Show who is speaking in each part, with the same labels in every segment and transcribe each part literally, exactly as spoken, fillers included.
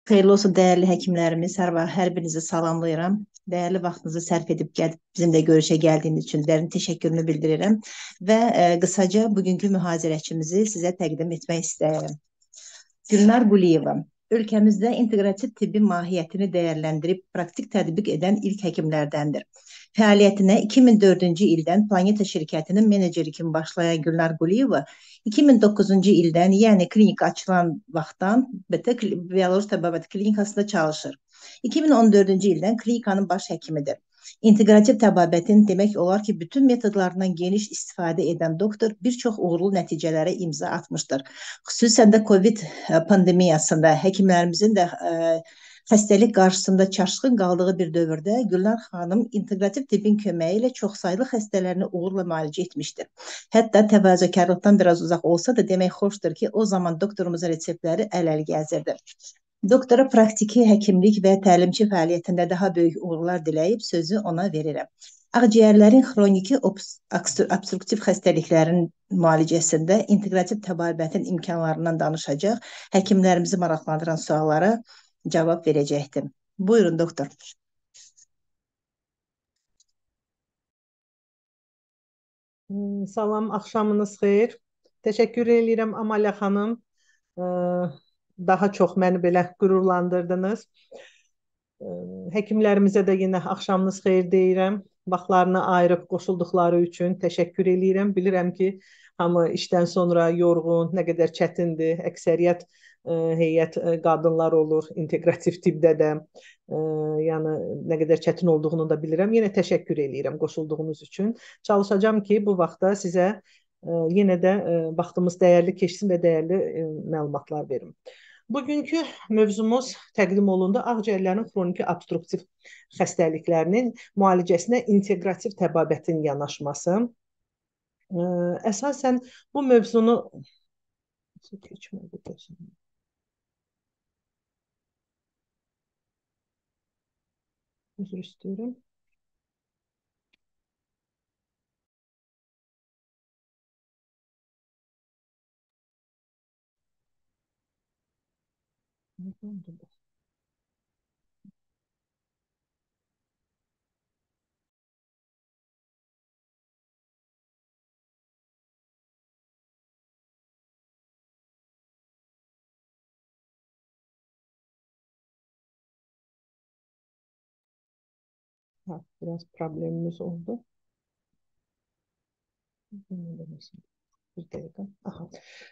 Speaker 1: Xeyirli olsun değerli həkimlərimiz, hər, va- hər birinizi salamlayıram. Değerli vaxtınızı sərf edib gəlib bizimlə görüşə gəldiyiniz üçün dərin təşəkkürümü bildirirəm və e, qısaca bugünkü mühazirəçimizi sizə təqdim etmək istəyirəm. Gülnar Quliyeva ölkəmizdə inteqrativ tibbin mahiyyətini dəyərləndirib praktik tətbiq edən ilk həkimlərdəndir. Fəaliyyətinə iki min dördüncü ildən Planeta şirkətinin meneceri kimi başlayan Gülnar Quliyeva iki min doqquzuncu ildən, yəni klinika açılan vaxtdan B T Bioloji Təbabət Klinikasında çalışır. iki bin on dördüncü ildən klinikanın baş həkimidir. İntegrativ təbabətin demək olar ki, bütün metodlarından geniş istifadə edən doktor bir çox uğurlu nəticələrə imza atmışdır. Xüsusən də COVID pandemiyasında həkimlərimizin də ə, xəstəlik qarşısında çaşqın qaldığı bir dövrdə Gülnar xanım integrativ tibbin köməyi ilə çoxsaylı xəstələrini uğurla müalicə etmişdir. Hətta təvazökarlıqdan biraz uzaq olsa da demək xoşdur ki, o zaman doktorumuzun reseptləri əl-əl gəzirdi. Doktora praktiki həkimlik və təlimçi fəaliyyətində daha böyük uğurlar diləyib sözü ona verirəm. Ağciyərlərin xroniki obstruktiv xəstəliklərin müalicəsində integrativ təbabətin imkanlarından danışacaq, həkimlərimizi maraqlandıran suallara cavab verəcəkdim. Buyurun doktor.
Speaker 2: Salam, axşamınız xeyir. Təşəkkür edirəm Amalya xanım. Daha çox məni belə qürurlandırdınız. Həkimlərimizə də yenə axşamınız xeyir deyirəm. Vaxtlarını ayırıb qoşulduqları üçün təşəkkür edirəm. Bilirəm ki, hamı işdən sonra yorğun, nə qədər çətindir. Əksəriyyət heyət qadınlar olur, integrativ tibbdə də. Yəni nə qədər çətin olduğunu da bilirəm. Yenə təşəkkür edirəm qoşulduğunuz üçün. Çalışacağım ki, bu vaxtda sizə yenə də vaxtımız dəyərli keçsin və dəyərli məlumatlar verim. Bugünkü mövzumuz təqdim olundu ağciyərlərin xroniki obstruktiv xəstəliklərinin müalicəsinə integrativ təbabətin yanaşması. Əsasən bu mövzunu üzr istəyirəm. Ha, biraz problemimiz oldu. Bir dəqiqə. Aha.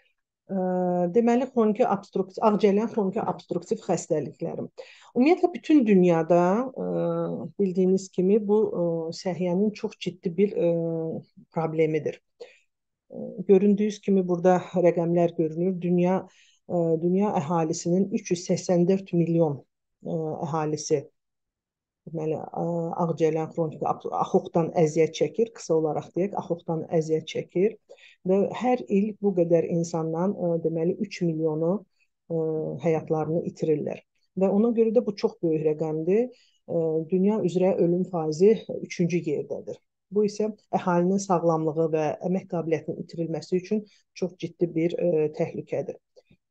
Speaker 2: Deməli, xroniki obstruktiv, ağciyərlərin xroniki obstruktiv xəstəlikləri. Ümumiyyətlə, bütün dünyada bildiyiniz kimi bu səhiyyənin çox ciddi bir problemidir. Göründüyünüz kimi burada rəqəmlər görünür. Dünya, dünya əhalisinin üç yüz səksən dörd milyon əhalisi deməli, ağciyərlərin xroniki axoxdan əziyyət çəkir, qısa olaraq deyək, axoxdan əziyyət çəkir və hər il bu qədər insandan deməli üç milyonu həyatlarını itirirlər. Və ona görə də bu çox böyük rəqəmdir. Dünya üzrə ölüm faizi üçüncü yerdədir. Bu isə əhalinin sağlamlığı və əmək qabiliyyətinin itirilməsi üçün çox ciddi bir təhlükədir.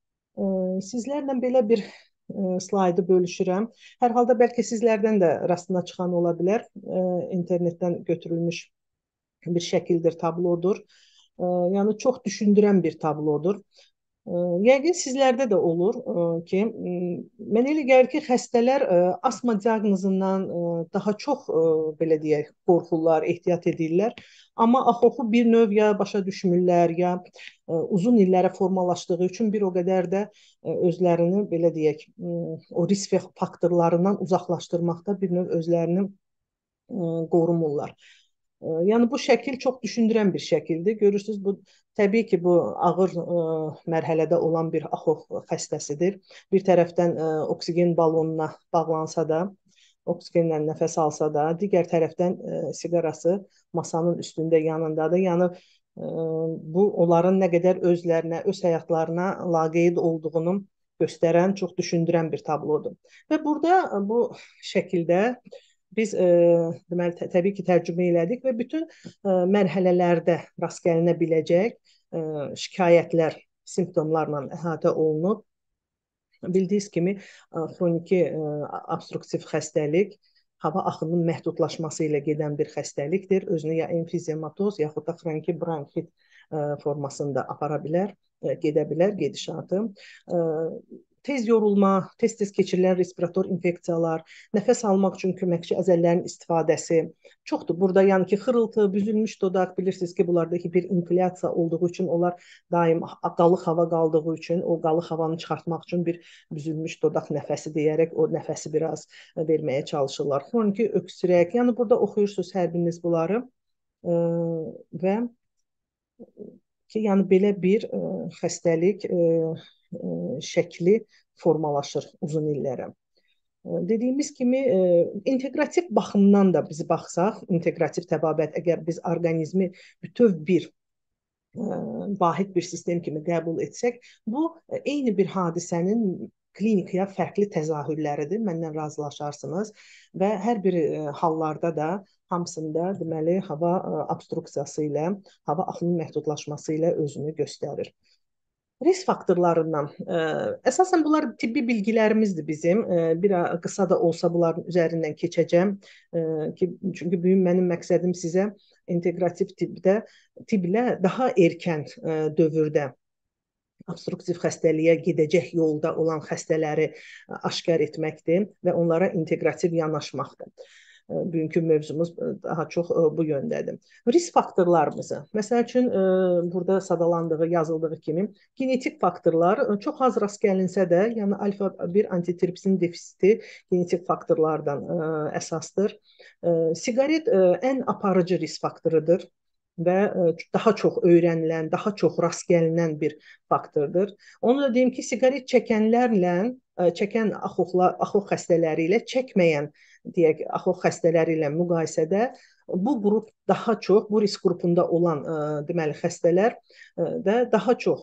Speaker 2: Sizlərlə belə bir slaydı bölüşürəm. Hər halda bəlkə sizlərdən də rastına çıxan ola bilər. İnternetdən götürülmüş bir şəkildir, tablodur. Yəni çox düşündürən bir tablodur. Yəqin sizlərdə də olur ki, mənə elə gəlir ki, xəstələr asma diaqnozindən daha çox belə deyək, qorxurlar, ehtiyat edirlər. Amma axoxu bir növ ya başa düşmürlər, ya uzun illərə formalaşdığı üçün bir o qədər də özlərini belə deyək, o risk faktorlarından uzaqlaşdırmaqda bir növ özlərini qorumurlar. Yəni bu şəkil çox düşündürən bir şəkildir. Görürsünüz, bu təbii ki, bu ağır ə, mərhələdə olan bir axox xəstəsidir. Bir tərəfdən ə, oksigen balonuna bağlansa da, oksigenlə nəfəs alsa da, digər tərəfdən ə, siqarası masanın üstündə yanındadır. Yəni ə, bu onların nə qədər özlərinə, öz həyatlarına laqeyd olduğunu göstərən, çox düşündürən bir tablodur. Və burada bu şəkildə biz e, deməli, tə təbii ki, tərcümə elədik və bütün e, mərhələlərdə rast gəlinə biləcək e, şikayətlər, simptomlarla əhatə olunub. Bildiyiniz kimi xroniki obstruktiv xəstəlik hava axınının məhdudlaşması ilə gedən bir xəstəlikdir. Özünü ya emfizematoz yaxud da xroniki bronxit formasında apara bilər, gedə bilər gedişatı. Tez yorulma, tez-tez keçirilən respirator infeksiyalar, nəfəs almaq üçün köməkçi əzələlərin istifadəsi çoxdur. Burada yəni ki, xırıltı, büzülmüş dodaq, bilirsiniz ki, bunlarda hiperinflyasiya olduğu üçün onlar daim qalıq hava qaldığı üçün o qalıq havanı çıxartmaq üçün bir büzülmüş dodaq nəfəsi deyərək o nəfəsi biraz verməyə çalışırlar. Xroniki öksürək, yəni burada oxuyursunuz hər biriniz bunları və ki, yəni belə bir ə, xəstəlik ə, ə, şəkli formalaşır uzun illərə. Ə, dediyimiz kimi ə, inteqrativ baxımdan da biz baxsaq, inteqrativ təbabət əgər biz orqanizmi bütöv bir ə, vahid bir sistem kimi qəbul etsək, bu ə, eyni bir hadisənin klinikaya fərqli təzahürləridir. Məndən razılaşarsınız və hər bir ə, hallarda da hamısında deməli hava ə, obstruksiyası ilə, hava axının məhdudlaşması ilə özünü göstərir. Risk faktorlarından, ə, əsasən bunlar tibbi bilgilərimizdir bizim. Ə, bir qısa da olsa bunların üzərindən keçəcəm. Ə, ki, çünki bugün mənim məqsədim sizə inteqrativ tibbdə, tibblə daha erkən ə, dövrdə obstruktiv xəstəliyə gedəcək yolda olan xəstələri aşkar etməkdir və onlara inteqrativ yanaşmaqdır. Bugünkü mövzumuz daha çox bu yöndədir. Risk faktorlarımızı, məsəl üçün burada sadalandığı, yazıldığı kimi genetik faktorlar çox az rast gəlinsə də, yəni alfa bir antitripsin defisiti genetik faktorlardan əsasdır. Siqaret ən aparıcı risk faktorudur və daha çox öyrənilən, daha çox rast gəlinən bir faktordur. Onu da deyim ki, siqaret çəkənlərlə, çəkən axoxlar, axox xəstələri ilə çəkməyən deyək, axox xəstələri ilə müqayisədə bu qrup daha çox, bu risk qrupunda olan deməli xəstələr də daha çox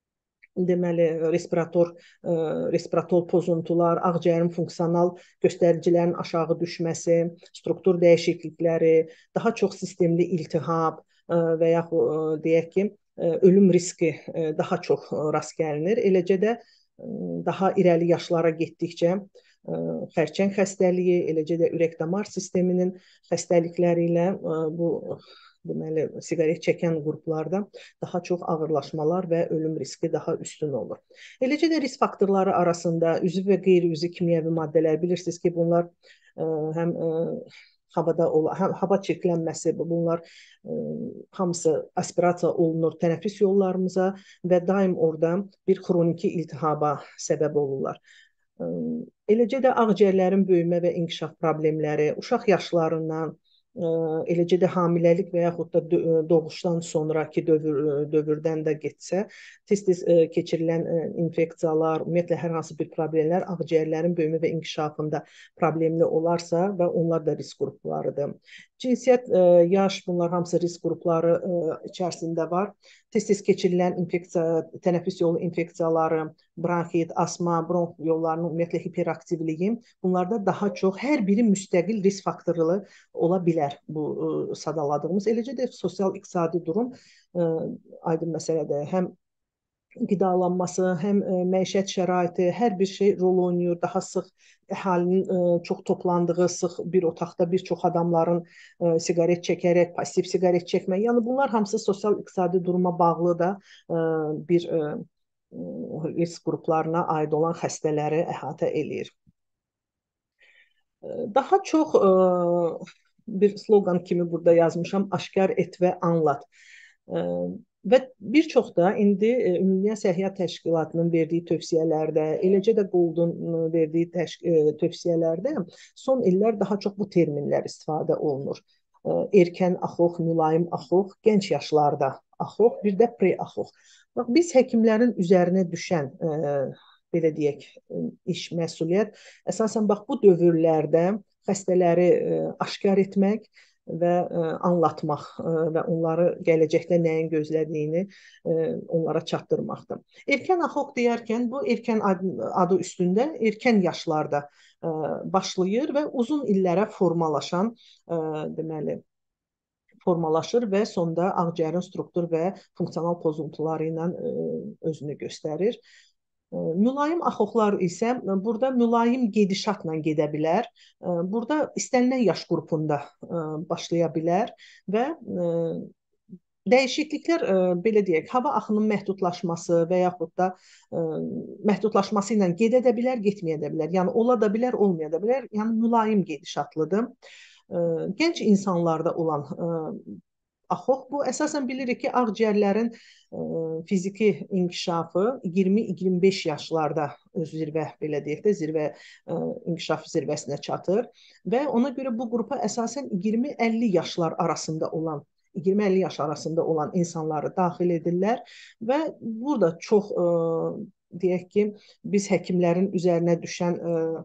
Speaker 2: deməli respirator respirator pozuntular, ağciyərin funksional göstəricilərin aşağı düşməsi, struktur dəyişiklikləri, daha çox sistemli iltihab və yaxud deyək ki, ölüm riski daha çox rast gəlinir. Eləcə də daha irəli yaşlara getdikcə xərçəng xəstəliyi, eləcə də ürək-damar sisteminin xəstəlikləri ilə bu deməli siqaret çəkən qruplarda daha çox ağırlaşmalar və ölüm riski daha üstün olur. Eləcə də risk faktorları arasında üzvü və qeyri-üzvü kimyəvi maddələr, bilirsiniz ki, bunlar həm havada olan, həm hava çirklənməsi, bunlar hamısı aspirasiya olunur tənəffüs yollarımıza və daim orada bir xroniki iltihaba səbəb olurlar. Eləcə də ağciyərlərin böyümə və inkişaf problemləri, uşaq yaşlarından, eləcə də hamiləlik və yaxud da doğuşdan sonraki dövr, dövrdən də getsə, tez-tez keçirilən infeksiyalar, ümumiyyətlə hər hansı bir problemlər ağciyərlərin böyümə və inkişafında problemli olarsa və onlar da risk qruplarıdır. Cinsiyyət, yaş, bunlar hamısı risk qrupları içərisində var. Tez-tez keçirilən infeksiya, tənəffüs yolu infeksiyaları, bronxit, asma, bronx yollarının ümumiyyətlə hiperaktivliyi, bunlarda daha çox hər biri müstəqil risk faktoru ola bilər bu sadaladığımız. Eləcə də sosial-iqtisadi durum aydın məsələdir. Həm qidalanması, həm məişət şəraiti, hər bir şey rol oynayır. Daha sıx əhalinin çox toplandığı, sıx bir otaqda bir çox adamların siqaret çəkərək, pasiv siqaret çəkmək, yəni bunlar hamısı sosial-iqtisadi duruma bağlı da bir risk qruplarına aid olan xəstələri əhatə eləyir. Daha çox bir sloqan kimi burada yazmışam, aşkar et və anlat. Və bir çox da indi Ümumdünya Səhiyyə Təşkilatının verdiyi tövsiyələrdə, eləcə də Goldun verdiyi tövsiyələrdə son illər daha çox bu terminlər istifadə olunur. Erkən axox, mülayim axox, gənc yaşlarda axox, bir də pre-axox. Biz həkimlərin üzərinə düşən, belə deyək, iş, məsuliyyət əsasən bax bu dövrlərdə xəstələri aşkar etmək və anlatmaq və onları gələcəkdə nəyin gözlədiyini onlara çatdırmaqdır. Erkən axox deyərkən bu erkən adı üstündə erkən yaşlarda başlayır və uzun illərə formalaşan deməli formalaşır və sonda ağciyərin struktur və funksional pozuntuları ilə özünü göstərir. Mülayim axoxlar isə burada mülayim gedişatla gedə bilər. Burada istənilən yaş qrupunda başlaya bilər və dəyişikliklər belə deyək, hava axının məhdudlaşması və yaxud da məhdudlaşması ilə gedə də bilər, getməyə də bilər. Yəni ola da bilər, olmaya da bilər. Yəni mülayim gedişatlıdır. Gənc insanlarda olan axox bu əsasən bilirik ki, ağciyərlərin fiziki inkişafı iyirmi iyirmi beş yaşlarda öz zirvə belə deyək də zirvə inkişaf zirvəsinə çatır və ona görə bu qrupa əsasən iyirmi əlli yaşlar arasında olan iyirmi əlli yaş arasında olan insanları daxil edirlər və burada çox deyək ki, biz həkimlərin üzərinə düşən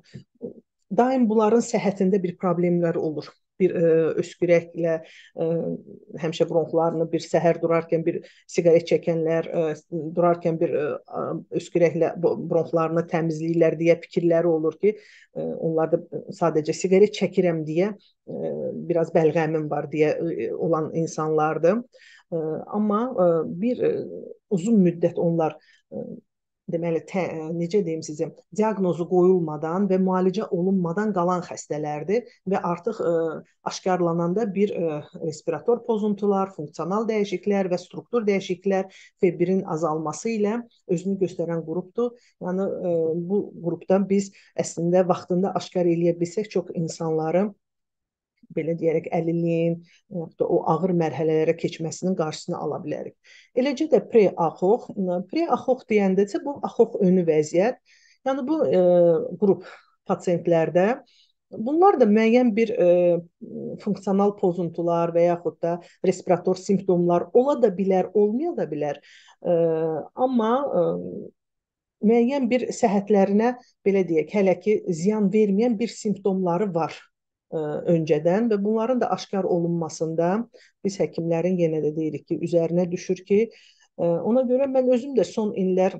Speaker 2: daim bunların səhhətində bir problemlər olur. Bir e, öskürəklə e, həmişə bronxlarını bir səhər durarkən bir siqaret çəkənlər e, durarkən bir e, öskürəklə bronxlarını təmizləyirlər deyə fikirləri olur ki, e, onlar da sadəcə siqaret çəkirəm deyə e, biraz bəlğəmin var deyə e, olan insanlardır. E, amma e, bir e, uzun müddət onlar e, deməli, tə, necə deyim sizə, diaqnozu qoyulmadan və müalicə olunmadan qalan xəstələrdir və artıq ə, aşkarlananda bir ə, respirator pozuntular, funksional dəyişikliklər və struktur dəyişikliklər febrin azalması ilə özünü göstərən qrupdur. Yəni ə, bu qrupda biz əslində vaxtında aşkar eləyə bilsək çox insanları belə deyərək əlilliyin, o ağır mərhələlərə keçməsinin qarşısını ala bilərik. Eləcə də pre-axox, pre-axox deyəndəcə bu axox önü vəziyyət. Yəni bu e, qrup pasientlərdə bunlar da müəyyən bir e, funksional pozuntular və yaxud da respirator simptomlar ola da bilər, olmaya da bilər. E, amma e, müəyyən bir səhhətlərinə belə deyək, hələ ki ziyan verməyən bir simptomları var öncədən və bunların da aşkar olunmasında biz həkimlərin yenə də deyirik ki, üzərinə düşür ki, ona görə mən özüm də son illər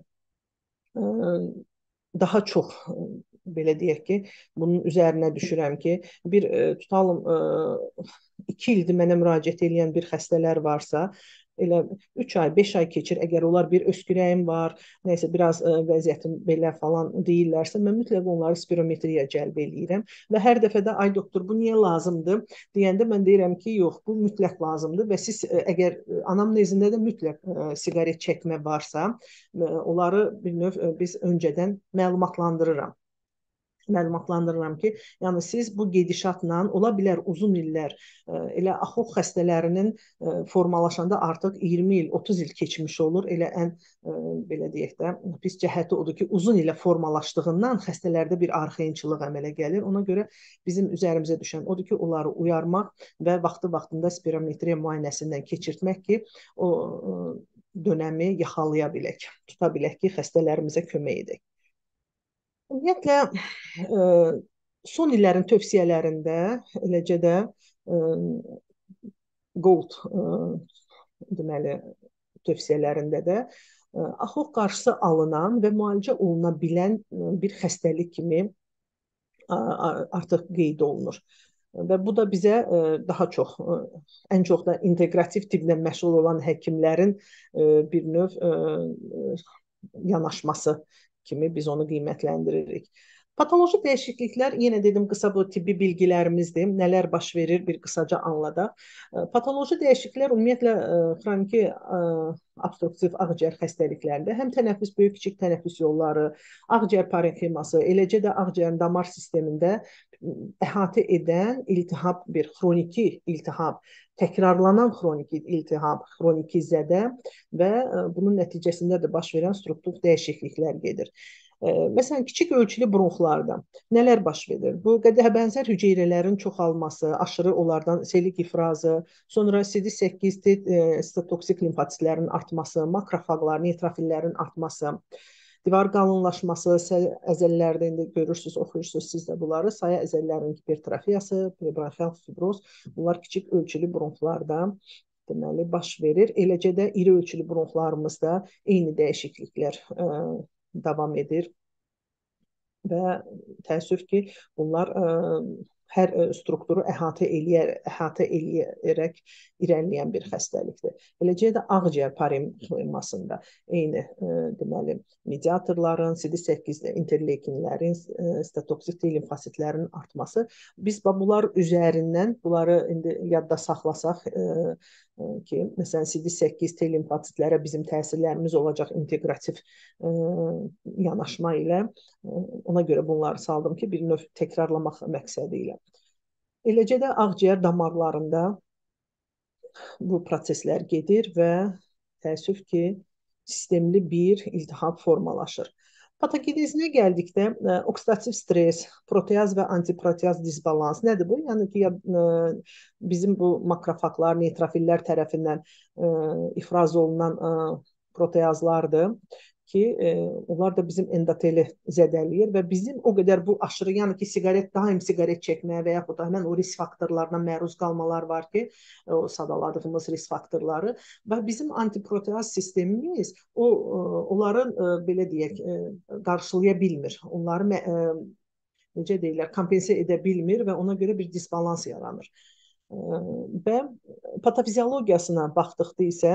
Speaker 2: daha çox belə deyək ki, bunun üzərinə düşürəm ki, bir tutalım iki ildir mənə müraciət edən bir xəstələr varsa, elə üç ay, beş ay keçir, əgər onlar bir öskürəyim var, nəysə biraz ə, vəziyyətim belə falan deyirlərsə, mən mütləq onları spirometriyə cəlb eləyirəm və hər dəfə də ay doktor bu niyə lazımdır deyəndə mən deyirəm ki, yox, bu mütləq lazımdır və siz ə, əgər anamnezində də mütləq ə, siqaret çəkmə varsa, ə, onları bir növ ə, biz öncədən məlumatlandırıram. məlumatlandırıram ki, yəni siz bu gedişatla ola bilər uzun illər elə axox xəstələrinin formalaşanda artıq iyirmi il, otuz il keçmiş olur. Elə ən belə deyək də pis cəhəti odur ki, uzun ilə formalaşdığından xəstələrdə bir arxayınçılıq əmələ gəlir. Ona görə bizim üzərimizə düşən odur ki, onları uyarmaq və vaxtı-vaxtında spirometriya müayinəsindən keçirtmək ki, o dönəmi yaxalaya bilək, tuta bilək ki, xəstələrimizə kömək edək. Ümumiyyətlə, son illərin tövsiyələrində, eləcə də Gold deməli, tövsiyələrində də axox qarşısı alınan və müalicə oluna bilən bir xəstəlik kimi artıq qeyd olunur. Və bu da bizə daha çox, ən çox da inteqrativ tibblə məşğul olan həkimlərin bir növ yanaşması kimi biz onu qiymətləndiririk. Patoloji dəyişikliklər, yenə dedim, qısa bu tibbi bilgilərimizdir. Nələr baş verir, bir qısaca anladaq. Patoloji dəyişikliklər ümumiyyətlə xroniki obstruktiv ağciyər xəstəliklərində həm tənəffüs, böyük kiçik tənəffüs yolları, ağciyər parenximası, eləcə də ağciyərin damar sistemində əhatə edən iltihab, bir xroniki iltihab, təkrarlanan xroniki iltihab, xroniki zədə və bunun nəticəsində də baş verən struktur dəyişikliklər gedir. Məsələn, kiçik ölçülü bronxlarda nələr baş verir? Bu qədəhə bənzər hüceyrələrin çoxalması, aşırı onlardan selik ifrazı, sonra C D səkkiz sitotoksik limfositlərin artması, makrofaqlar, neutrofillərin artması, divar qalınlaşması, əzələlərdə indi görürsünüz, oxuyursunuz siz də bunları, saya əzələlərinin hipertrofiyası, prebronxial fibroz, bunlar kiçik ölçülü bronxlarda deməli baş verir. Eləcə də iri ölçülü bronxlarımızda eyni dəyişikliklər ə, davam edir və təəssüf ki, bunlar ə, hər ə, strukturu əhatə eləyər, əhatə eləyərək irəliləyən bir xəstəlikdir. Eləcə də ağciyər parenximasında eyni ə, deməli mediatorların, C D səkkiz interleykinlərin, sitotoksik T limfositlərin artması. Biz bunlar üzərindən bunları indi yadda saxlasaq ə, ə, ki, məsələn C D səkkiz T limfositlərə bizim təsirlərimiz olacaq inteqrativ ə, yanaşma ilə. Ə, ona görə bunları saldım ki, bir növ təkrarlamaq məqsədi ilə. Eləcə də ağciyər damarlarında bu proseslər gedir və təəssüf ki, sistemli bir iltihab formalaşır. Patogenezinə gəldikdə ə, oksidativ stres, proteaz və antiproteaz disbalans nədir bu? Yəni ki, ə, bizim bu makrofaglar, neytrofillər tərəfindən ə, ifraz olunan ə, proteazlardır ki, e, onlar da bizim endoteli zədələyir və bizim o qədər bu aşırı, yəni ki, siqaret, daim siqaret çəkməyə və yaxud da həmən o risk faktorlarına məruz qalmalar var ki, o sadaladığımız risk faktorları və bizim antiproteaz sistemimiz o onların belə deyək, qarşılaya bilmir. Onları necə deyirlər, kompensə edə bilmir və ona görə bir disbalans yaranır. Və patofiziologiyasına baxdıqda isə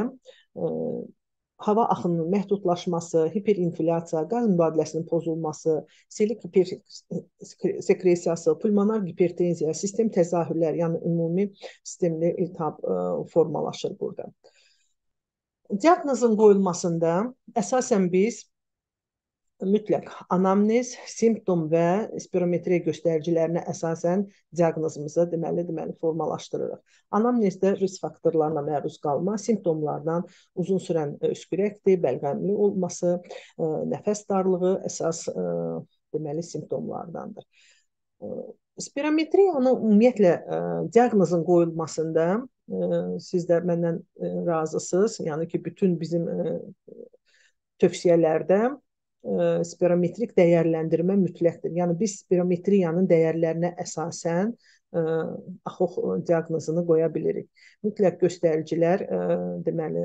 Speaker 2: hava axınının məhdudlaşması, hiperinflyasiya, qaz mübadiləsinin pozulması, selik hipersekresiyası, pulmonar hipertenziya, sistem təzahürləri, yəni ümumi sistemli iltihab formalaşır burada. Diaqnozun qoyulmasında əsasən biz mütləq anamnez, simptom və spirometriya göstəricilərinə əsasən diaqnozumuzu deməli, deməli formalaşdırırıq. Anamnezdə risk faktorlarına məruz qalma, simptomlardan uzun sürən öskürəkdir, bəlğəmli olması, nəfəs darlığı əsas deməli simptomlardandır. Spirometriyanın ümumiyyətlə diaqnozun qoyulmasında siz də məndən razısınız, yəni ki, bütün bizim tövsiyələrdə spirometrik dəyərləndirmə mütləqdir. Yəni biz spirometriyanın dəyərlərinə əsasən AXOX diaqnozunu qoya bilirik. Mütləq göstəricilər deməli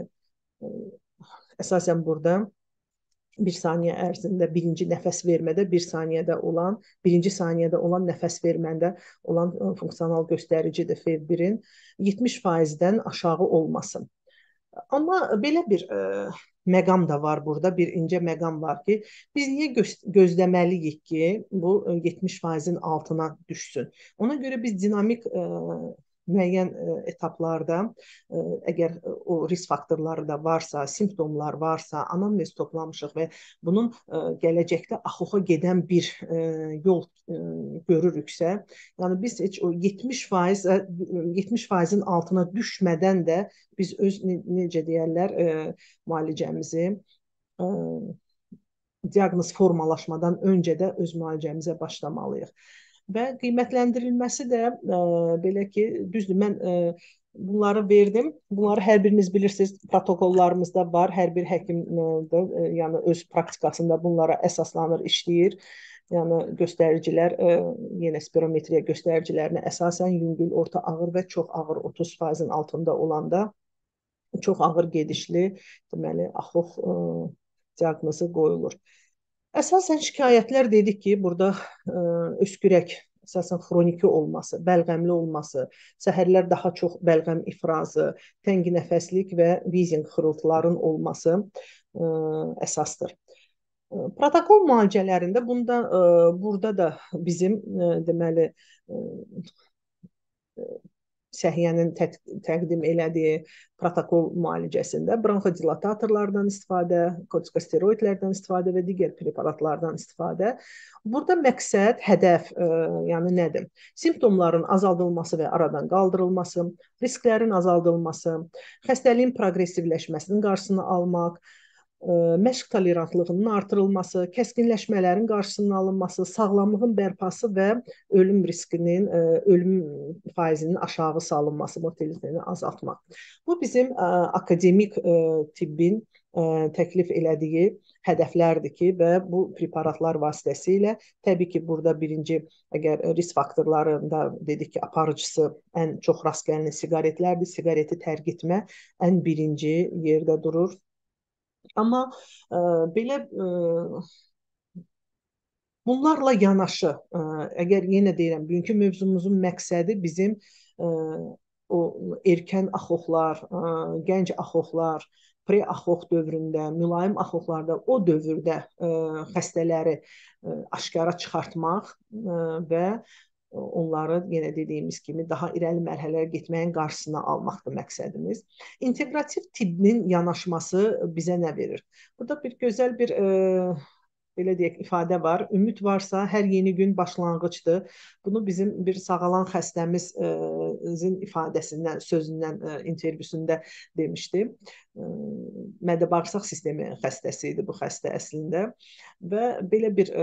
Speaker 2: əsasən burada bir saniyə ərzində birinci nəfəs vermədə bir saniyədə olan, birinci saniyədə olan nəfəs verməndə olan funksional göstəricidir F birin yetmiş faizdən aşağı olmasın. Amma belə bir ə, məqam da var burada, bir incə məqam var ki, biz niyə göz gözləməliyik ki, bu yetmiş faizin altına düşsün? Ona görə biz dinamik ə, müəyyən ə, etaplarda ə, əgər o risk faktorları da varsa, simptomlar varsa, anamnez toplamışıq və bunun ə, gələcəkdə AXOX-a gedən bir ə, yol ə, görürüksə, yəni biz heç o yetmiş faiz yetmiş faizin altına düşmədən də biz öz necə deyərlər ə, müalicəmizi ə, diaqnoz formalaşmadan öncə də öz müalicəmizə başlamalıyıq. Və qiymətləndirilməsi də ə, belə ki, düzdür, mən ə, bunları verdim. Bunları hər biriniz bilirsiniz, protokollarımızda var. Hər bir həkim də, ə, yəni öz praktikasında bunlara əsaslanır, işləyir. Yəni göstəricilər, ə, yenə spirometriya göstəricilərinə əsasən yüngül, orta ağır və çox ağır otuz faizin altında olanda çox ağır gedişli, deməli, AXOX ə, diaqnozu qoyulur. Əsasən şikayətlər dedik ki, burada ə, öskürək, əsasən xroniki olması, bəlğəmli olması, səhərlər daha çox bəlğəm ifrazı, təngi nəfəslik və wheezing xırıltıların olması ə, əsasdır. Protokol müalicələrində bunda, ə, burada da bizim ə, deməli ə, səhiyyənin tə təqdim elədiyi protokol müalicəsində bronxodilatatorlardan istifadə, kortikosteroidlərdən istifadə və digər preparatlardan istifadə. Burada məqsəd, hədəf ə, yəni nədir? Simptomların azaldılması və aradan qaldırılması, risklərin azaldılması, xəstəliyin proqressivləşməsinin qarşısını almaq, məşq tolerantlığının artırılması, kəskinləşmələrin qarşısının alınması, sağlamlığın bərpası və ölüm riskinin, ölüm faizinin aşağı salınması, mortalitəni azaltmaq. Bu bizim akademik tibbin təklif elədiyi hədəflərdir ki, və bu preparatlar vasitəsilə təbii ki, burada birinci, əgər risk faktorlarında dedik ki, aparıcısı ən çox rast gələn siqaretlərdir, siqareti tərk etmə ən birinci yerdə durur. Amma ə, belə ə, Bunlarla yanaşı, ə, əgər yenə deyirəm, bugünkü mövzumuzun məqsədi bizim ə, o erkən axoxlar, ə, gənc axoxlar, pre-axox dövründə, mülayim axoxlarda o dövrdə ə, xəstələri ə, aşkara çıxartmaq ə, və onları yenə dediyimiz kimi daha irəli mərhələyə getməyin qarşısına almaqdır məqsədimiz. İnteqrativ tibbin yanaşması bizə nə verir? Burada bir gözəl bir ə, belə deyək, ifadə var. Ümid varsa hər yeni gün başlanğıcdır. Bunu bizim bir sağalan xəstəmizin ifadəsindən, sözündən, intervyusunda demişdi. Mədə-bağırsaq sistemi xəstəsi idi bu xəstə əslində və belə bir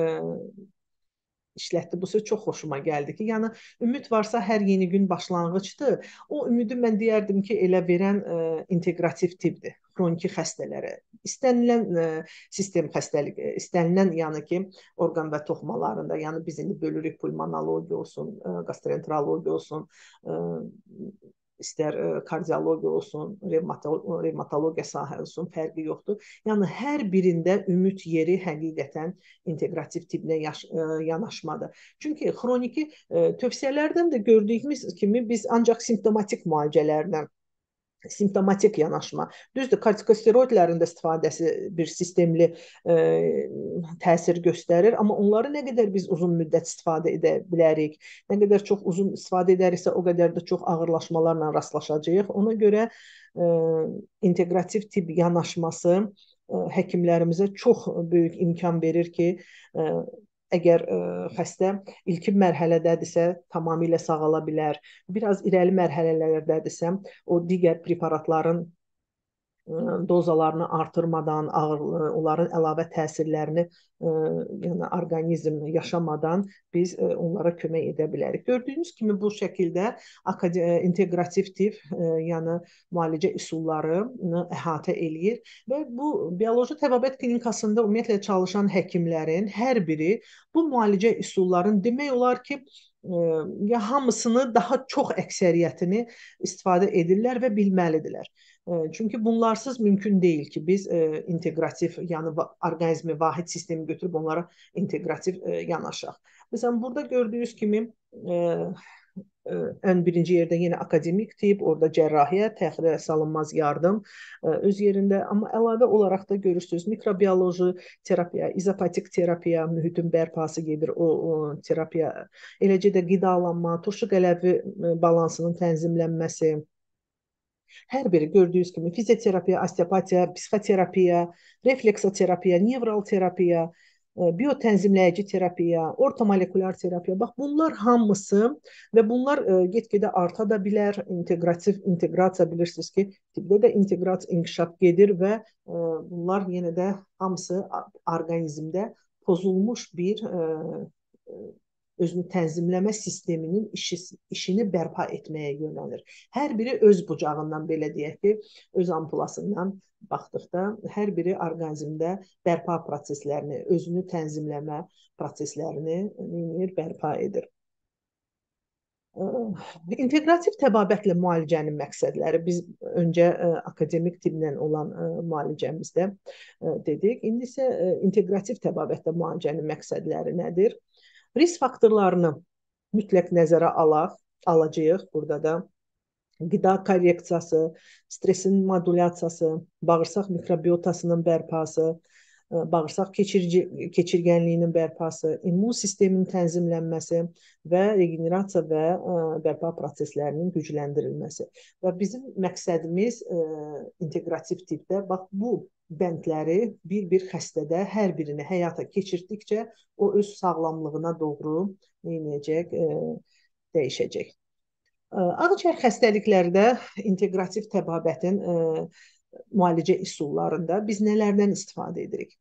Speaker 2: işlətdi. Bu söz çox xoşuma gəldi ki, yəni ümid varsa hər yeni gün başlanğıcdır. O ümidi mən deyərdim ki, elə verən ə, inteqrativ tibbdir. Xroniki xəstələrə. İstənilən ə, sistem xəstəlik, istənilən yəni ki, orqan və toxumalarında, yəni biz indi bölürük pulmonologiya olsun, ə, gastroenterologiya olsun, ə, istər ə, kardiologiya olsun, revmatolo revmatologiya sahəsi olsun, fərqi yoxdur. Yəni hər birində ümid yeri həqiqətən inteqrativ tibblə yaş, ə, yanaşmadır. Çünki xroniki ə, tövsiyələrdən də gördüyümüz kimi biz ancaq simptomatik müalicələrlə simptomatik yanaşma. Düzdür, kortikosteroidlərin də istifadəsi bir sistemli ə, təsir göstərir, amma onları nə qədər biz uzun müddət istifadə edə bilərik, nə qədər çox uzun istifadə edəriksə, o qədər də çox ağırlaşmalarla rastlaşacağıq. Ona görə ə, inteqrativ tibb yanaşması ə, həkimlərimizə çox böyük imkan verir ki, ə, əgər ə, xəstə ilkin mərhələdədirsə, tamamilə sağala bilər. Biraz irəli mərhələlərdədirsə, o digər preparatların ə, dozalarını artırmadan, ağırlığı, onların əlavə təsirlərini ə, yəni orqanizm yaşamadan biz ə, onlara kömək edə bilərik. Gördüyünüz kimi bu şəkildə inteqrativ tibb, ə, yəni müalicə üsullarını əhatə eləyir və bu bioloji təbabət klinikasında ümumiyyətlə çalışan həkimlərin hər biri bu müalicə üsullarının demək olar ki, ya hamısını, daha çox əksəriyyətini istifadə edirlər və bilməlidirlər. Çünki bunlarsız mümkün deyil ki, biz inteqrativ, yəni orqanizmi, vahid sistemi götürüb onlara inteqrativ yanaşaq. Məsələn, burada gördüyünüz kimi ən birinci yerdə yenə akademik tibb, orada cərrahiyyə, təxirə salınmaz yardım öz yerində, amma əlavə olaraq da görürsünüz mikrobioloji terapiya, izopatik terapiya, mühitin bərpası gedir, o, o terapiya, eləcə də qidalanma, turşu qələvi balansının tənzimlənməsi, hər biri gördüyünüz kimi fizioterapiya, osteopatiya, psixoterapiya, refleksoterapiya, nevral terapiya, biotənzimləyici terapiya, ortomolekulyar terapiya. Bax, bunlar hamısı və bunlar ə, get-gedə arta da bilər. İnteqrativ inteqrasiya bilirsiniz ki, tibbdə də inteqrasiya inkişaf gedir və ə, bunlar yenə də hamısı orqanizmdə pozulmuş bir ə, özünü tənzimləmə sisteminin işi, işini bərpa etməyə yönəlir. Hər biri öz bucağından, belə deyək ki, öz ampulasından baxdıqda hər biri orqanizmdə bərpa proseslərini, özünü tənzimləmə proseslərini neyir, bərpa edir. İnteqrativ təbabətlə müalicənin məqsədləri biz öncə ə, akademik tibblə olan ə, müalicəmizdə ə, dedik. İndi isə ə, inteqrativ təbabətlə müalicənin məqsədləri nədir? Risk faktorlarını mütləq nəzərə alaq, alacağıq. Burada da qida korreksiyası, stresin modulyasiyası, bağırsaq mikrobiotasının bərpası, bağırsaq keçirici, keçirgənliyinin bərpası, immun sisteminin tənzimlənməsi və regenerasiya və ə, bərpa proseslərinin gücləndirilməsi. Və bizim məqsədimiz ə, inteqrativ tibbdə bax bu bəndləri bir-bir xəstədə hər birini həyata keçirdikcə o öz sağlamlığına doğru neynəyəcək, ə, dəyişəcək. Ağciyər xəstəliklərdə inteqrativ təbabətin ə, müalicə üsullarında biz nələrdən istifadə edirik?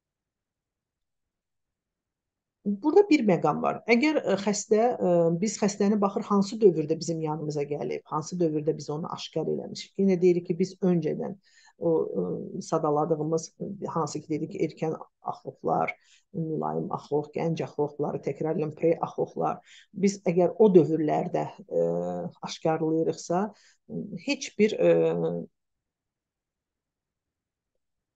Speaker 2: Burada bir məqam var. Əgər xəstə, biz xəstəni baxır hansı dövrdə bizim yanımıza gəlib, hansı dövrdə biz onu aşkar eləmişik. Yenə deyirik ki, biz öncədən o sadaladığımız, hansı ki dedik ki, erkən axoxlar, mülayim axox, gənc axoxları, təkrarlayan pre-axoxlar, biz əgər o dövrlərdə ə, aşkarlayırıqsa, heç bir ə,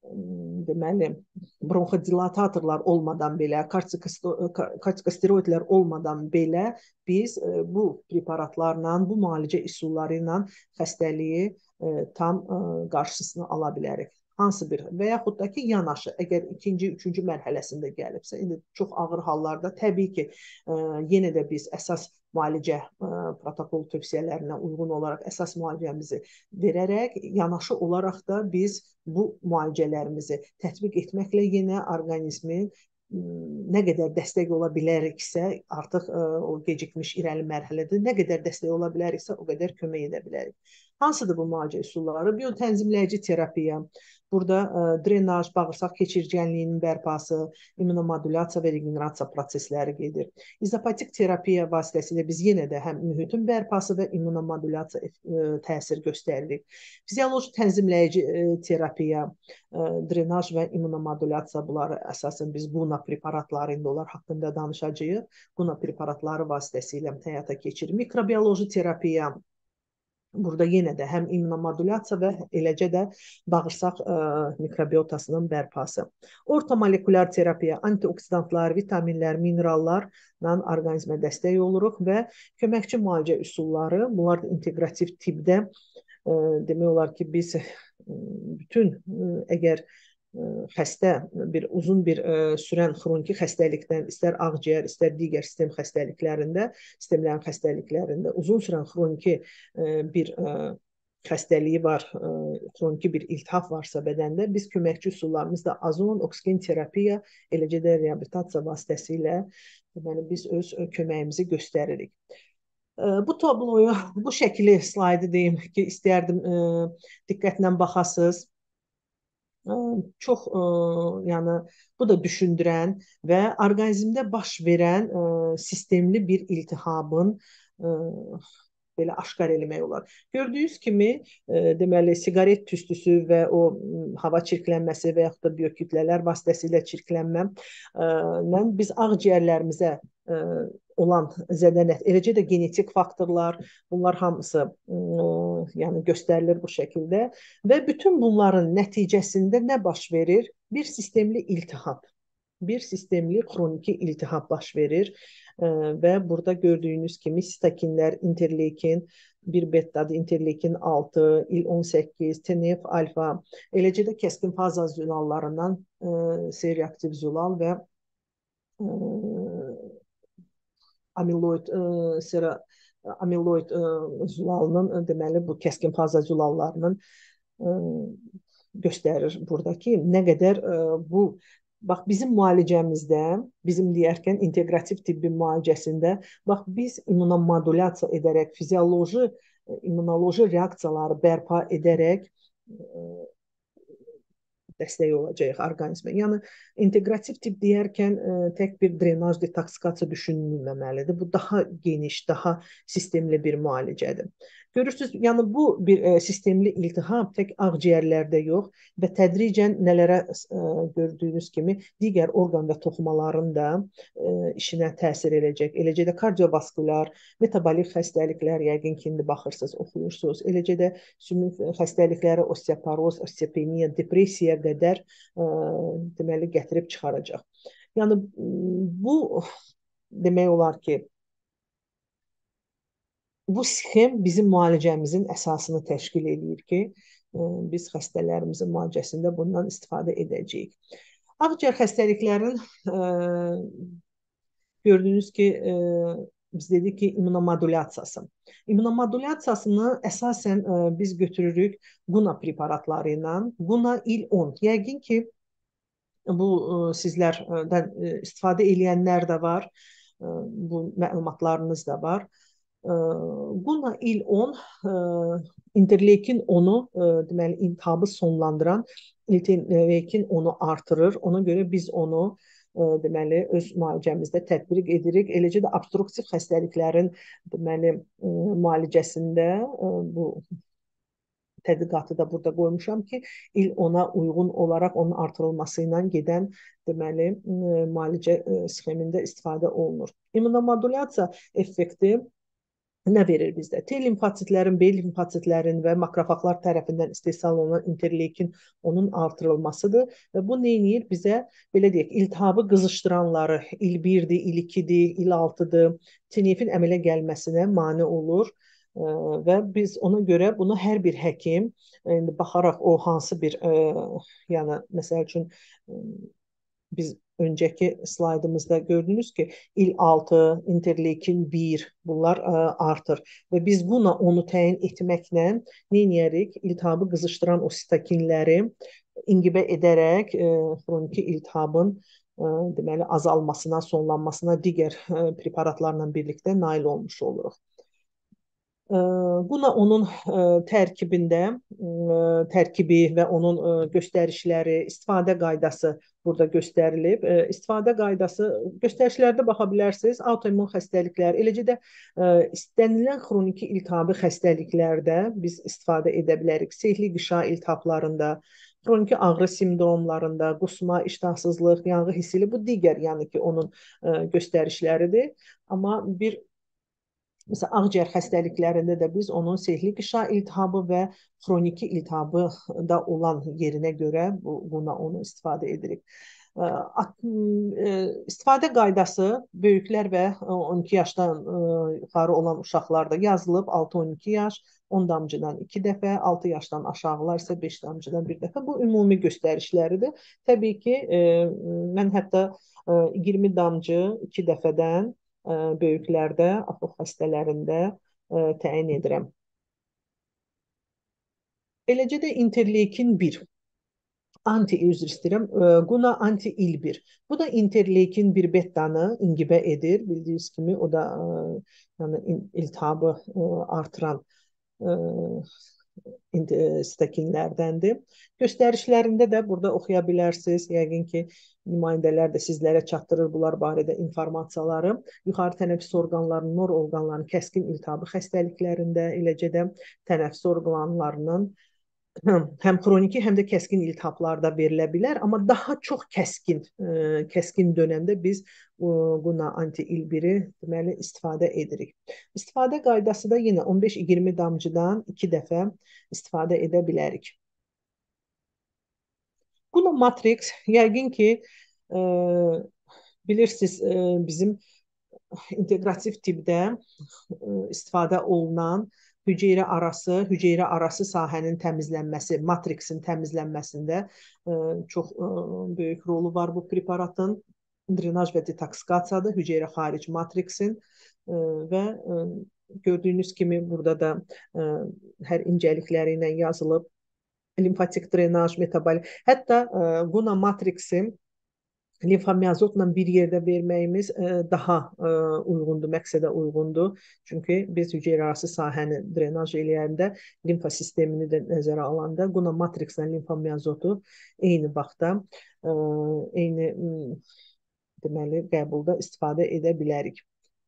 Speaker 2: deməli, bronxodilatatorlar olmadan belə, kortikosteroidlər olmadan belə biz bu preparatlarla, bu müalicə üsulları ilə xəstəliyi tam qarşısını ala bilərik. Hansı bir və yaxud da ki, yanaşı, əgər ikinci, üçüncü mərhələsində gəlibsə, indi çox ağır hallarda təbii ki, yenə də biz əsas müalicə protokol tövsiyələrinə uyğun olaraq əsas müalicəmizi verərək, yanaşı olaraq da biz bu müalicələrimizi tətbiq etməklə yenə orqanizmin nə qədər dəstək ola biləriksə, artıq o gecikmiş irəli mərhələdə nə qədər dəstək ola biləriksə, o qədər kömək edə bilərik. Hansıdır bu müalicə üsulları? Biotənzimləyici terapiya, burada drenaj, bağırsaq keçirgənliyinin bərpası, immunomodulyasiya və regenerasiya prosesləri gedir. İzopatik terapiya vasitəsilə biz yenə də həm mühitin bərpası və immunomodulyasiya təsir göstəririk. Fizioloji tənzimləyici terapiya, drenaj və immunomodulyasiya, bunları əsasən biz quna preparatları indi onlar haqqında danışacağıq. Quna preparatları vasitəsilə həyata keçirir. Mikrobioloji terapiya, burada yenə də həm immunomodulyasiya və eləcə də bağırsaq ə, mikrobiotasının bərpası. Ortomolekulyar terapiya, antioksidantlar, vitaminlər, minerallarla orqanizmə dəstək oluruq və köməkçi müalicə üsulları, bunlar da inteqrativ tipdə ə, demək olar ki, biz ə, bütün ə, əgər xəstə bir uzun bir ə, sürən xroniki xəstəlikdən, istər ağciyər, istər digər sistem xəstəliklərində, sistemlərin xəstəliklərində uzun sürən xroniki ə, bir ə, xəstəliyi var, ə, xroniki bir iltihab varsa bədəndə, biz köməkçi üsullarımızda azon, oksigen terapiya, eləcə də reabilitasiya vasitəsilə deməli, biz öz köməyimizi göstəririk. Ə, bu tabloyu, bu şəkli slaydı deyim ki, istərdim ə, diqqətlə baxasınız. Çox, ə, yəni bu da düşündürən və orqanizmdə baş verən ə, sistemli bir iltihabın ə, belə aşkar eləmək olar. Gördüyünüz kimi, ə, deməli, siqaret tüstüsü və o ə, hava çirklənməsi və yaxud da biokütlələr vasitəsilə çirklənmə ə, biz ağciyərlərimizə ə, olan zədələt, eləcə də genetik faktorlar, bunlar hamısı ə, yəni göstərilir bu şəkildə və bütün bunların nəticəsində nə baş verir? Bir sistemli iltihab, bir sistemli xroniki iltihab baş verir ə, və burada gördüyünüz kimi sitokinlər, interleykin bir betadır, interleykin altı, il on səkkiz, T N F alfa, eləcə də kəskin faza zülallarından ə, C-reaktiv zülal və ə, amiloid ə, sera amiloid ə, zülalının deməli bu kəskin faza zülallarının ə, göstərir buradakı nə qədər ə, bu bax bizim müalicəmizdə, bizim deyərkən inteqrativ tibbi müalicəsində bax biz immunomodulyasiya edərək, fizioloji immunoloji reaksiyaları bərpa edərək ə, dəstək olacaq orqanizmə. Yəni inteqrativ tip deyərkən ə, tək bir drenaj, detoksikasiya düşünülməməlidir. Bu daha geniş, daha sistemli bir müalicədir. Görürsünüz, yəni bu bir ə, sistemli iltihab tək ağciyərlərdə yox və tədricən nələrə ə, gördüyünüz kimi digər orqan və toxumaların da ə, işinə təsir edəcək. Eləcə də kardiovaskular, metabolik xəstəliklər, yəqin ki, indi baxırsınız, oxuyursunuz. Eləcə də sümük xəstəlikləri, osteoporoz, osteopeniya, depressiyaya qədər ə, deməli gətirib çıxaracaq. Yəni bu demək olar ki, bu sxem bizim müalicəmizin əsasını təşkil edir ki, biz xəstələrimizin müalicəsində bundan istifadə edəcəyik. Ağciyər xəstəliklərin ə, gördüyünüz ki, ə, biz dedik ki, immunomodulyasiyası. İmmunomodulyasiyasını əsasən ə, biz götürürük quna preparatları ilə. Quna il on. Yəqin ki, bu ə, sizlərdən ə, istifadə edənlər də var. Ə, bu məlumatlarınız da var. Quna il on interleykin onu deməli iltihabı sonlandıran interleykin onu artırır. Ona görə biz onu deməli öz müalicəmizdə tətbiq edirik. Eləcə də obstruktiv xəstəliklərin deməli müalicəsində bu tədqiqatı da burada qoymuşam ki, il ona uyğun olaraq onun artırılması ilə gedən deməli müalicə sxemində istifadə olunur. İmmunomodulyasiya effekti nə verir bizdə? T limfositlərin, B limfositlərin və makrofaqlar tərəfindən istehsal olunan interleykin onun artırılmasıdır və bu nə edir? Bizə belə deyək, iltihabı qızışdıranları il birdir, il ikidir, il altıdır, T N F-in əmələ gəlməsinə mane olur. Ə, və biz ona görə bunu hər bir həkim indi baxaraq o hansı bir ə, yəni məsəl üçün ə, biz öncəki slaydımızda gördünüz ki, il altı, interleykin bir bunlar ə, artır və biz buna onu təyin etməklə nə edərik? İltihabı qızışdıran o sitokinləri ingibə edərək ə, xroniki iltihabın ə, deməli azalmasına, sonlanmasına digər ə, preparatlarla birlikdə nail olmuş oluruq. Buna onun tərkibində tərkibi və onun göstərişləri, istifadə qaydası burada göstərilib. İstifadə qaydası göstərişlərdə baxa bilərsiniz. Autoimmun xəstəliklər, eləcə də istənilən xroniki iltihabi xəstəliklərdə biz istifadə edə bilərik. Sehli qışa iltihablarında, xroniki ağrı simptomlarında, qusma, iştahsızlıq, yanğı hissili bu digər yəni ki onun göstərişləridir. Amma bir Məsələn, ağciyər xəstəliklərində də biz onun sehli qışa iltihabı və xroniki iltihabı da olan yerinə görə bu, buna onu istifadə edirik. İstifadə qaydası böyüklər və on iki yaşdan yuxarı olan uşaqlarda yazılıb, altı on iki yaş, on damcıdan iki dəfə, altı yaşdan aşağılar isə beş damcıdan bir dəfə. Bu ümumi göstərişləridir. Təbii ki, mən hətta iyirmi damcı iki dəfədən böyüklərdə, axır xəstələrində ə, təyin edirəm. Eləcə də interleykin bir. Anti, üzr istəyirəm, Guna anti-il bir. Bu da interleykin bir betanı ingibə edir. Bildiyiniz kimi o da ə, yəni, iltihabı ə, artıran ə, sitokinlərdəndir. Göstərişlərində də burada oxuya bilərsiniz. Yəqin ki, nümayəndələr də sizlərə çatdırır bunlar barədə informasiyaları. Yuxarı tənəffüs orqanlarının, nor orqanlarının kəskin iltihabı xəstəliklərində, eləcə də tənəffüs orqanlarının həm xroniki, həm də kəskin iltihablarda verilə bilər, amma daha çox kəskin, ə, kəskin dönəmdə biz buna anti-il biri deməli istifadə edirik. İstifadə qaydası da yenə on beş iyirmi damcıdan iki dəfə istifadə edə bilərik. Buna matrix, yəqin ki, ə, bilirsiniz, ə, bizim inteqrativ tipdə ə, istifadə olunan hüceyrə arası, hüceyrə arası sahənin təmizlənməsi, matrixin təmizlənməsində ə, çox ə, böyük rolu var bu preparatın. Drenaj və detoksikasiyadır, hüceyrə xaric matrixin ə, və ə, gördüyünüz kimi burada da ə, hər incəlikləri ilə yazılıb. Limfatik drenaj, metabolik. Hətta ə, buna matrixin limfomiyazotla bir yerdə verməyimiz ə, daha ə, uyğundur, məqsədə uyğundur. Çünki biz hüceyrə arası sahəni drenaj eləyəndə, limfa sistemini də nəzərə alanda buna matrixlə limfomiyazotu eyni vaxtda, ə, eyni deməli qəbulda istifadə edə bilərik.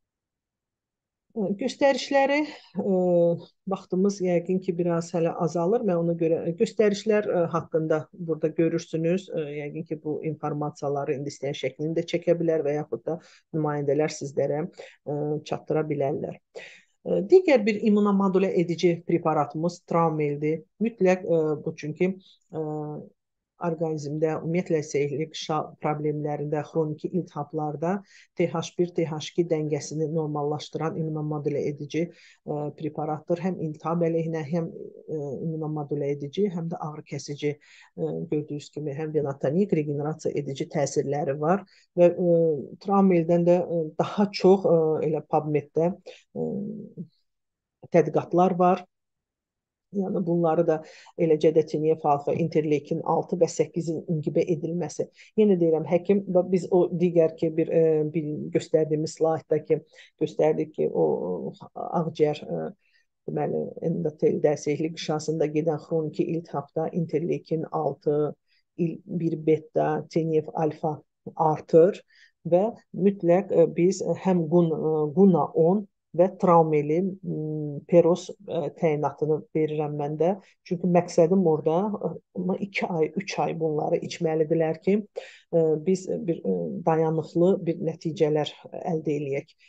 Speaker 2: Göstərişləri ə, vaxtımız yəqin ki, biraz hələ azalır. Mən ona görə göstərişlər ə, haqqında burada görürsünüz. Ə, yəqin ki, bu informasiyaları indi istəyən şəklində çəkə bilər və yaxud da nümayəndələr sizlərə ə, çatdıra bilərlər. Ə, digər bir immunomodulə edici preparatımız Traumeldir. Mütləq ə, bu çünki ə, orqanizmdə, ümumiyyətlə sehli qışa problemlərində, xroniki iltihablarda T H bir T H iki dəngəsini normallaşdıran immunomodulə edici ə, preparatdır. Həm iltihab əleyhinə, həm ə, immunomodulə edici, həm də ağrı kəsici ə, gördüyünüz kimi həm venatonik, regenerasiya edici təsirləri var və ə, Traumeldən də ə, daha çox ə, elə PubMed-də ə, tədqiqatlar var. Yəni bunları da eləcə də T N F alfa, interleykin altı və səkkizin ingibə edilməsi. Yenə deyirəm, həkim biz o digər ki bir, bir göstərdiyimiz slayddakı göstərdik ki, o ağciyər deməli endoteldə sehli qışasında gedən xroniki iltihabda interleykin altı, il bir beta, T N F alfa artır və mütləq biz həm Guna on və Traumeli Peros təyinatını verirəm mən də. Çünki məqsədim orada iki ay, üç ay bunları içməlidirlər ki, biz bir dayanıqlı bir nəticələr əldə eləyək.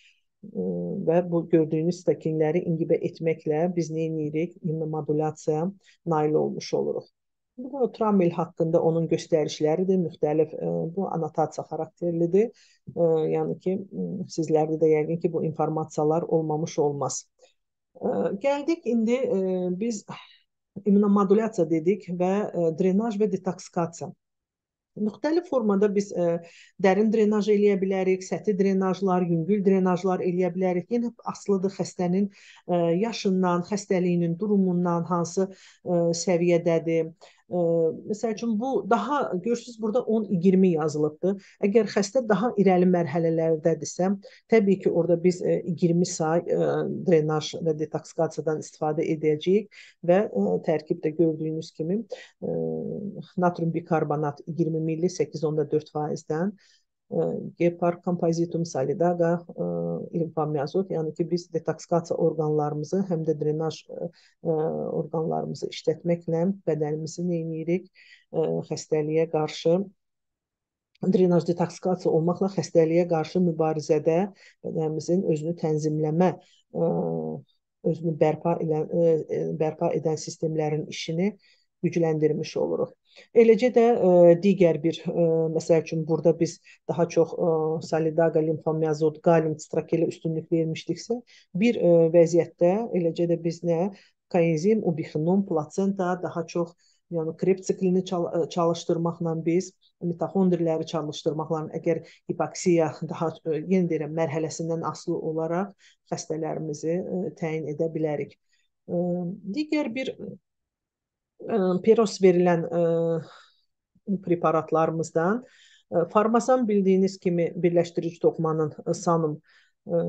Speaker 2: e, və bu gördüyünüz stakinləri ingibə etməklə biz nə edirik? İmmunomodulyasiyaya nail olmuş oluruq. Bu da tramil haqqında onun göstərişləridir, müxtəlif, e, bu anotasiya xarakterlidir. E, yəni ki, sizlərdə də yəqin ki, bu informasiyalar olmamış olmaz. E, gəldik indi e, biz immunomodulyasiya dedik və e, drenaj və detoksikasiya. Müxtəlif formada biz ə, dərin drenaj eləyə bilərik, səthi drenajlar, yüngül drenajlar eləyə bilərik. Yenə asılıdır xəstənin ə, yaşından, xəstəliyinin durumundan, hansı ə, səviyyədədir. Ə, məsəl üçün bu daha görürsüz burada on iyirmi yazılıbdır. Əgər xəstə daha irəli mərhələlərdədirsə, təbii ki, orada biz ə, iyirmi say ə, drenaj və detoksikasiyadan istifadə edəcəyik və ə, tərkibdə gördüyünüz kimi ə, natrium bikarbonat iyirmi milli səkkiz nöqtə dörd faizdən Gepar kompozitum solidaqa limfomiyazot, yəni ki biz detoksikasiya orqanlarımızı həm də drenaj ə, orqanlarımızı işlətməklə bədənimizi nə edirik? Ə, xəstəliyə qarşı drenaj detoksikasiya olmaqla xəstəliyə qarşı mübarizədə bədənimizin özünü tənzimləmə, ə, özünü bərpa edən, ə, bərpa edən sistemlərin işini gücləndirmiş oluruq. Eləcə də ə, digər bir, ə, məsəl üçün burada biz daha çox ə, solidaqa, limfomiyazot, kalium sitrakeli üstünlük vermişdiksə, bir ə, vəziyyətdə eləcə də biz nə? Koenzim, ubiquinon, plasenta daha çox, yəni Krebs siklini çalışdırmaqla biz, mitoxondriləri çalışdırmaqla, əgər hipoksiya daha, yenə deyirəm, mərhələsindən asılı olaraq xəstələrimizi ə, təyin edə bilərik. Ə, digər bir peros verilən ə, preparatlarımızdan ə, Farmasan bildiyiniz kimi birləşdirici toxumanın sanum ə,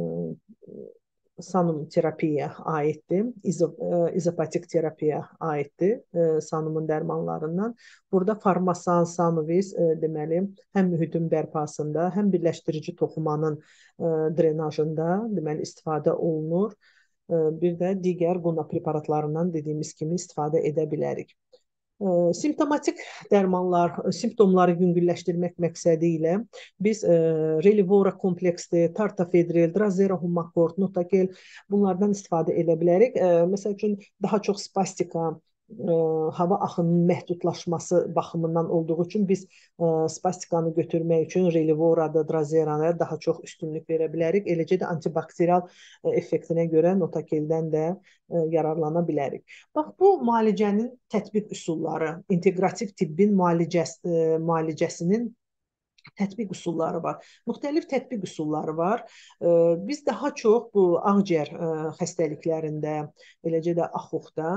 Speaker 2: sanum terapiyaya aiddir, İzo, ə, izopatik terapiyaya aiddir ə, sanumun dərmanlarından. Burada Farmasan, Sanovis ə, deməli həm mühitin bərpasında, həm birləşdirici toxumanın ə, drenajında deməli istifadə olunur. Bir də digər quna preparatlarından dediyimiz kimi istifadə edə bilərik. Simptomatik dərmanlar, simptomları yüngülləşdirmək məqsədi ilə biz e, Relivora kompleksli, Tartafedril, Drazera Humacort, Notakel bunlardan istifadə edə bilərik. E, məsəl üçün daha çox spastika, e, hava axınının məhdudlaşması baxımından olduğu üçün biz e, spastikanı götürmək üçün Relivorada, Drazerana daha çox üstünlük verə bilərik. Eləcə də antibakterial e, effektinə görə Notakeldən də e, yararlana bilərik. Bax, bu müalicənin tətbiq üsulları, inteqrativ tibbin müalicəs, e, müalicəsinin tətbiq üsulları var. Müxtəlif tətbiq üsulları var. E, biz daha çox bu ağciyər e, xəstəliklərində, eləcə də axuxda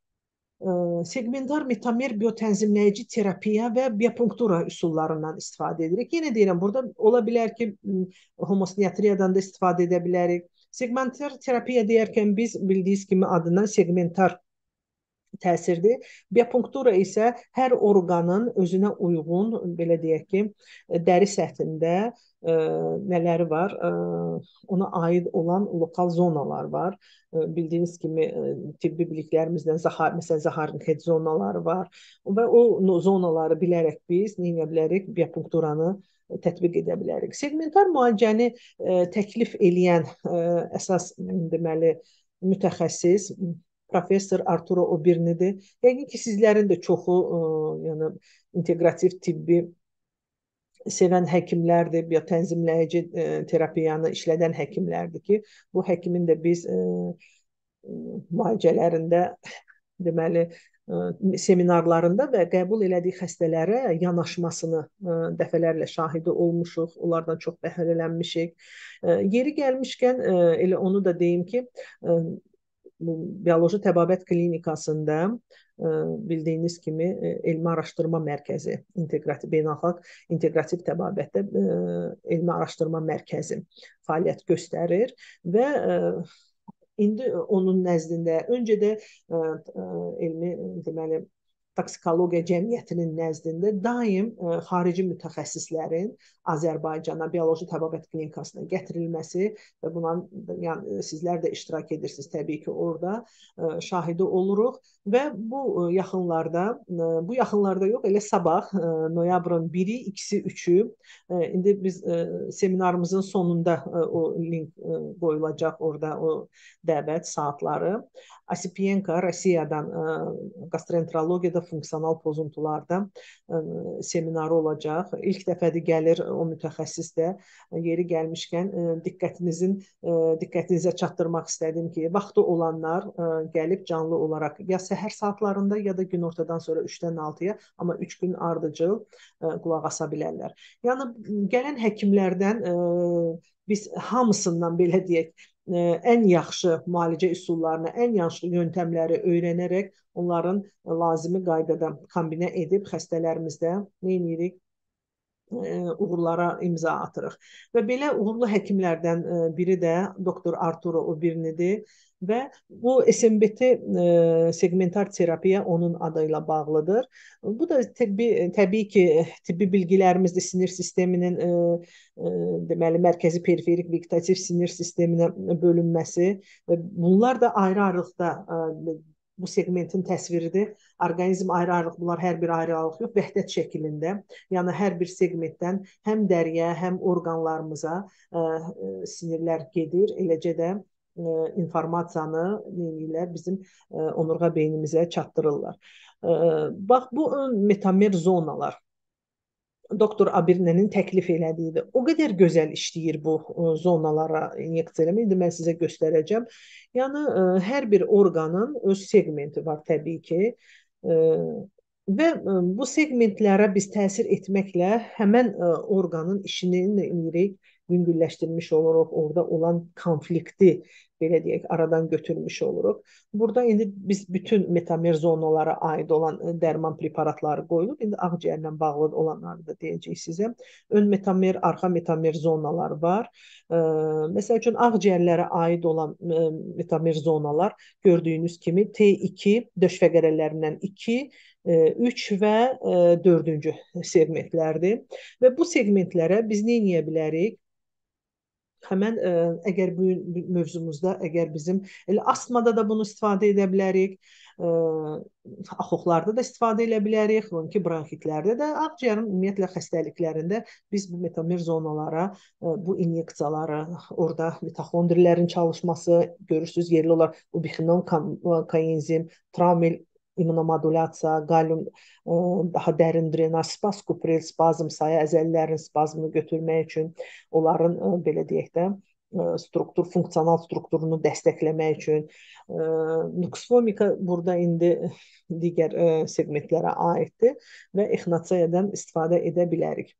Speaker 2: segmentar metamer biotənzimləyici terapiya və biopunktura üsullarından istifadə edirik. Yenə deyirəm, burada ola bilər ki, homosniatriyadan da istifadə edə bilərik. Segmentar terapiya deyərkən biz bildiyiniz kimi adından segmentar təsirdir. Biopunktura isə hər orqanın özünə uyğun, belə deyək ki, dəri səthində ə, nələri var? Ə, ona aid olan lokal zonalar var. Ə, bildiyiniz kimi ə, tibbi biliklərimizdən zahar, məsələn, Zaharin-Hed zonaları var və o zonaları bilərək biz nə edə bilərik? Biopunkturanı tətbiq edə bilərik. Segmentar müalicəni ə, təklif eləyən ə, əsas deməli mütəxəssis Professor Arturo Obirnidir. Yəqin ki, sizlərin də çoxu ə, yəni, inteqrativ tibbi sevən həkimlərdir, biotənzimləyici ə, terapiyanı işlədən həkimlərdir ki, bu həkimin də biz ə, müalicələrində deməli ə, seminarlarında və qəbul elədiyi xəstələrə yanaşmasını ə, dəfələrlə şahidi olmuşuq, onlardan çox bəhrələnmişik. Ə, yeri gəlmişkən ə, elə onu da deyim ki, ə, bioloji təbabət klinikasında ə, bildiyiniz kimi ə, elmi araşdırma mərkəzi, inteqrativ beynəlxalq inteqrativ təbabətdə ə, elmi araşdırma mərkəzi fəaliyyət göstərir və ə, indi onun nəzdində öncə də ə, ə, elmi deməli Toksikologiya Cəmiyyətinin nəzdində daim ə, xarici mütəxəssislərin Azərbaycana bioloji təbabət klinikasına gətirilməsi və buna yəni, sizlər də iştirak edirsiniz təbii ki, orada ə, şahidi oluruq və bu ə, yaxınlarda, ə, bu yaxınlarda yox, elə sabah ə, noyabrın biri, ikisi, üçü ə, indi biz ə, seminarımızın sonunda ə, o link ə, qoyulacaq orada o dəvət saatları. Asipenko Rusiyadan ə, gastroenterologiyada funksional pozuntularda ə, seminarı olacaq. İlk dəfədir gəlir o mütəxəssis də. Yeri gəlmişkən ə, diqqətinizin ə, diqqətinizə çatdırmaq istədim ki, vaxtı olanlar ə, gəlib canlı olaraq ya səhər saatlarında ya da günortadan sonra üçdən altıya, amma üç gün ardıcıl ə, qulaq asa bilərlər. Yəni gələn həkimlərdən ə, biz hamısından belə deyək, ən yaxşı müalicə üsullarını, ən yaxşı yöntəmləri öyrənərək onların lazımi qaydada kombinə edib xəstələrimizdə nə edirik? Uğurlara imza atırıq. Və belə uğurlu həkimlərdən biri də doktor Arturo Obirnidir və bu S M B T segmentar terapiya onun adıyla bağlıdır. Bu da təbii, təbii ki, tibbi bilgilərimizdə sinir sisteminin ə, ə, deməli mərkəzi periferik vegetativ sinir sisteminə bölünməsi və bunlar da ayrı-ayrılıqda ə, bu segmentin təsviridir. Orqanizm ayrı-ayrılıq, bunlar hər bir ayrı-ayrılıq yox, vəhdət şəklində. Yəni hər bir segmentdən həm dəriyə, həm orqanlarımıza ə, sinirlər gedir, eləcə də ə, informasiyanı neyirlər, bizim ə, onurğa beynimizə çatdırırlar. Ə, bax, bu metamer zonalar doktor Abirnənin təklif elədiyidir. O qədər gözəl işləyir bu zonalara inyeksiya eləmək. İndi mən sizə göstərəcəm. Yəni hər bir orqanın öz segmenti var təbii ki. Və bu segmentlərə biz təsir etməklə həmən orqanın işini eləyirik, yüngülləşdirmiş oluruq, orada olan konflikti belə deyək, aradan götürmüş oluruq. Burada indi biz bütün metamer zonalara aid olan dərman preparatları qoyulub. İndi ağciyərlə bağlı olanları da deyəcək sizə. Ön metamer, arxa metamer zonalar var. Məsəl üçün ağciyərlərə aid olan metamer zonalar gördüyünüz kimi T iki döş fəqərələrindən iki, üç və dördüncü segmentlərdir. Və bu segmentlərə biz nə edə bilərik? Həmən ə, əgər bu mövzumuzda, əgər bizim elə astmada da bunu istifadə edə bilərik, ə, axoxlarda da istifadə edə bilərik, xroniki bronxitlərdə də, ağciyərin ümumiyyətlə xəstəliklərində biz bu metamer zonalara, ə, bu inyeksiyaları, orada mitoxondrilərin çalışması görürsünüz, yerli olaraq ubiquinon koenzim, travmil immunomodulyasiya, qalium ə, daha dərin drenaj, spaskupril spazm sayı əzəlilərin spazmını götürmək üçün, onların ə, belə deyək də ə, struktur, funksional strukturunu dəstəkləmək üçün. Ə, nuksfomika burada indi digər ə, segmentlərə aiddir və ixnasiyadan istifadə edə bilərik.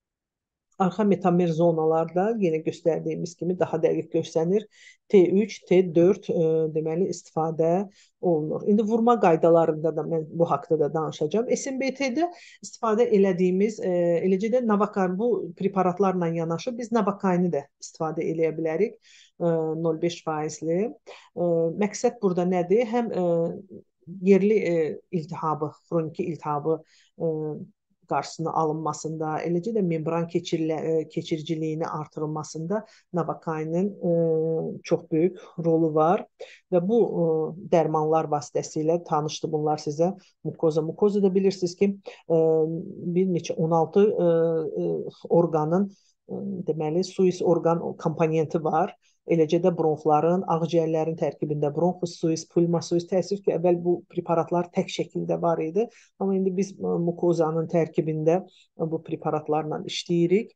Speaker 2: Arxa metamer zonalarda yenə göstərdiyimiz kimi daha dəqiq göstərir. T üç, T dörd ə, deməli istifadə olunur. İndi vurma qaydalarında da mən bu haqqda da danışacağam. S M B T-də istifadə elədiyimiz, ə, eləcə də Navakain, bu preparatlarla yanaşı biz Navakaini də istifadə eləyə bilərik. Ə, nöqtə beş faizli. Ə, məqsəd burada nədir? Həm ə, yerli ə, iltihabı, xroniki iltihabı ə, qarşısının alınmasında, eləcə də membran keçiriciliyini artırılmasında Navakainin ə, çox böyük rolu var və bu ə, dərmanlar vasitəsilə tanışdı bunlar sizə. Mukoza, mukoza da bilirsiniz ki, ə, bir neçə on altı ə, ə, orqanın ə, deməli suis orqan komponenti var. Eləcə də bronxların, ağciyərlərin tərkibində bronxus suis, pulma suis, təəssüf ki, əvvəl bu preparatlar tək şəkildə var idi. Amma indi biz mukozanın tərkibində bu preparatlarla işləyirik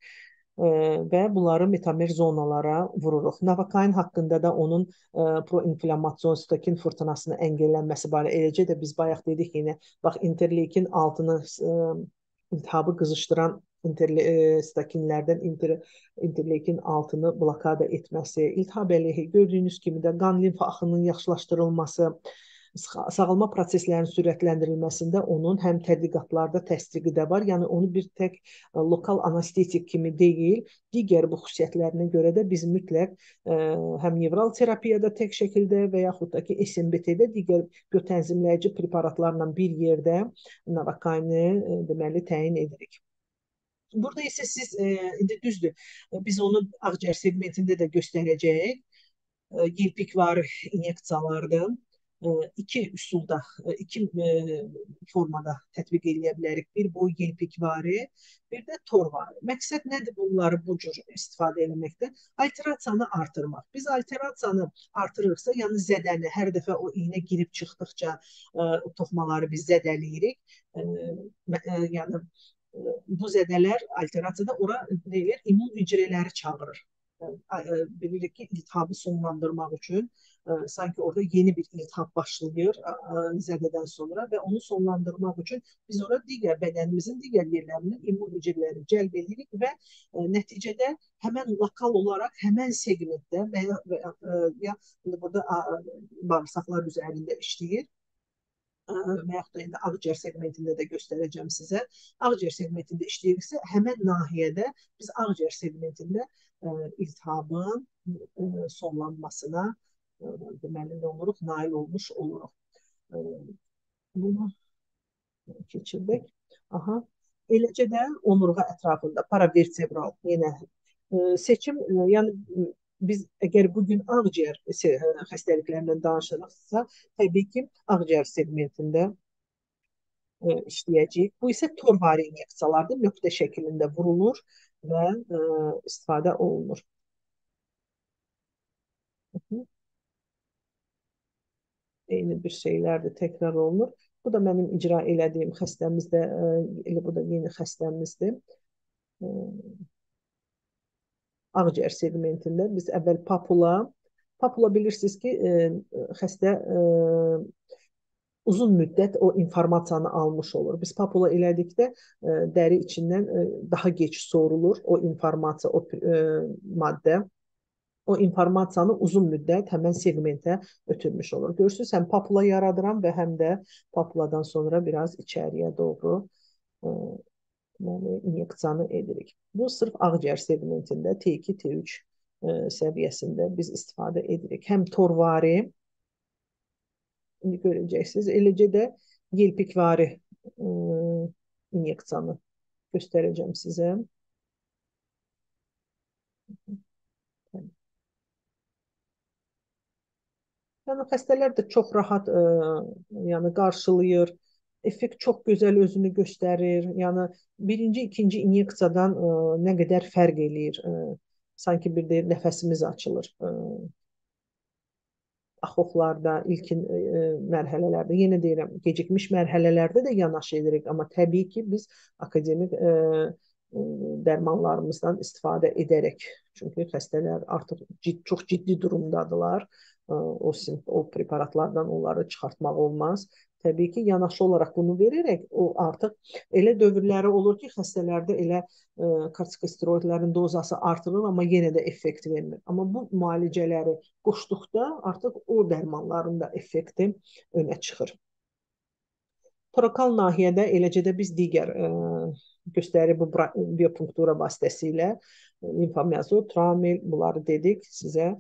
Speaker 2: və bunları metamer zonalara vururuq. Navakain haqqında da onun proinflammasyon sitokin fırtınasını əngəllənməsi barədə. Eləcə də biz bayaq dedik yenə, bax interleykin altını iltihabı qızışdıran sitokinlərdən inter, interleykin altını blokada etməsi, iltihab əleyhi gördüyünüz kimi də qan limf axınının yaxşılaşdırılması, sağalma proseslərinin sürətləndirilməsində onun həm tədqiqatlarda təsdiqi də var. Yəni onu bir tək lokal anestetik kimi deyil, digər bu xüsusiyyətlərinə görə də biz mütləq ə, həm nevral terapiyada tək şəkildə və yaxud da ki S M B T-də digər biotənzimləyici preparatlarla bir yerdə Novokayını deməli təyin edirik. Burada isə siz e, indi düzdür, biz onu ağciyər segmentində də göstərəcəyik. E, yelpikvari inyeksiyalardan e, iki üsulda, e, iki e, formada tətbiq edə bilərik. Bir bu yelpikvari, bir də torvari. Məqsəd nədir bunları bu cür istifadə etməkdə? Alterasiyanı artırmaq. Biz alterasiyanı artırırıqsa, yəni zədəni hər dəfə o iynə girib çıxdıqca e, o toxmaları biz zədələyirik. E, e, yəni bu zədələr alterasiyada ora deyilir, immun hüceyrələri çağırır. Bilirik ki, iltihabı sonlandırmaq üçün sanki orada yeni bir iltihab başlayır zədədən sonra və onu sonlandırmaq üçün biz ora digər bədənimizin digər yerlərindən immun hüceyrələri cəlb edirik və nəticədə həmən lokal olaraq həmən segmentdə və ya, və ya burada bağırsaqlar üzərində işləyir. Və yaxud da indi ağciyər segmentində də göstərəcəm sizə. Ağciyər segmentində işləyiriksə, həmən nahiyədə biz ağciyər segmentində ə, iltihabın ə, sonlanmasına ə, deməli nə oluruq, nail olmuş oluruq. Ə, bunu keçirdik. Aha. Eləcə də omurğa ətrafında paravertebral yenə ə, seçim, ə, yəni biz əgər bugün ağciyər xəstəliklərindən danışırıqsa, təbii ki, ağciyər segmentində e, işləyəcəyik. Bu isə torvari inyeksiyalardır, nöqtə şəklində vurulur və e, istifadə olunur. Eyni bir şeylərdir, təkrar olunur. Bu da mənim icra elədiyim xəstəmizdə, e, elə bu da yeni xəstəmizdir. E, Ağciyər segmentində biz əvvəl papula, papula bilirsiniz ki, e, xəstə e, uzun müddət o informasiyanı almış olur. Biz papula elədikdə e, dəri içindən e, daha geç sorulur o informasiya, o e, maddə. O informasiyanı uzun müddət həmən segmentə ötürmüş olur. Görürsünüz, həm papula yaradıram və həm də papuladan sonra biraz içəriyə doğru e, inyeksiyanı edirik. Bu sırf ağciyər segmentində T iki T üç e, səviyyəsində biz istifadə edirik. Həm torvari, indi görəcəksiniz, eləcə də yelpikvari e, inyeksiyanı göstərəcəm sizə. Yəni xəstələr də çox rahat e, yəni qarşılayır. Effekt çox gözəl özünü göstərir. Yəni birinci, ikinci inyeksiyadan ə, nə qədər fərq eləyir. Ə, sanki bir deyir nəfəsimiz açılır. Ə, axoxlarda, ilkin ə, mərhələlərdə, yenə deyirəm, gecikmiş mərhələlərdə də yanaşı edirik. Amma təbii ki, biz akademik ə, ə, dərmanlarımızdan istifadə edərək. Çünki xəstələr artıq cid, çox ciddi durumdadılar. Ə, o, o preparatlardan onları çıxartmaq olmaz. Təbii ki, yanaşı olaraq bunu verərək, o artıq elə dövrləri olur ki, xəstələrdə elə e, kortikosteroidlərin dozası artırır, amma yenə də effekt vermir. Amma bu müalicələri qoşduqda artıq o dərmanların da effekti önə çıxır. Torakal nahiyədə eləcə də biz digər e, göstərir bu biopunktura vasitəsilə limfomyazot, tramil, bunları dedik sizə.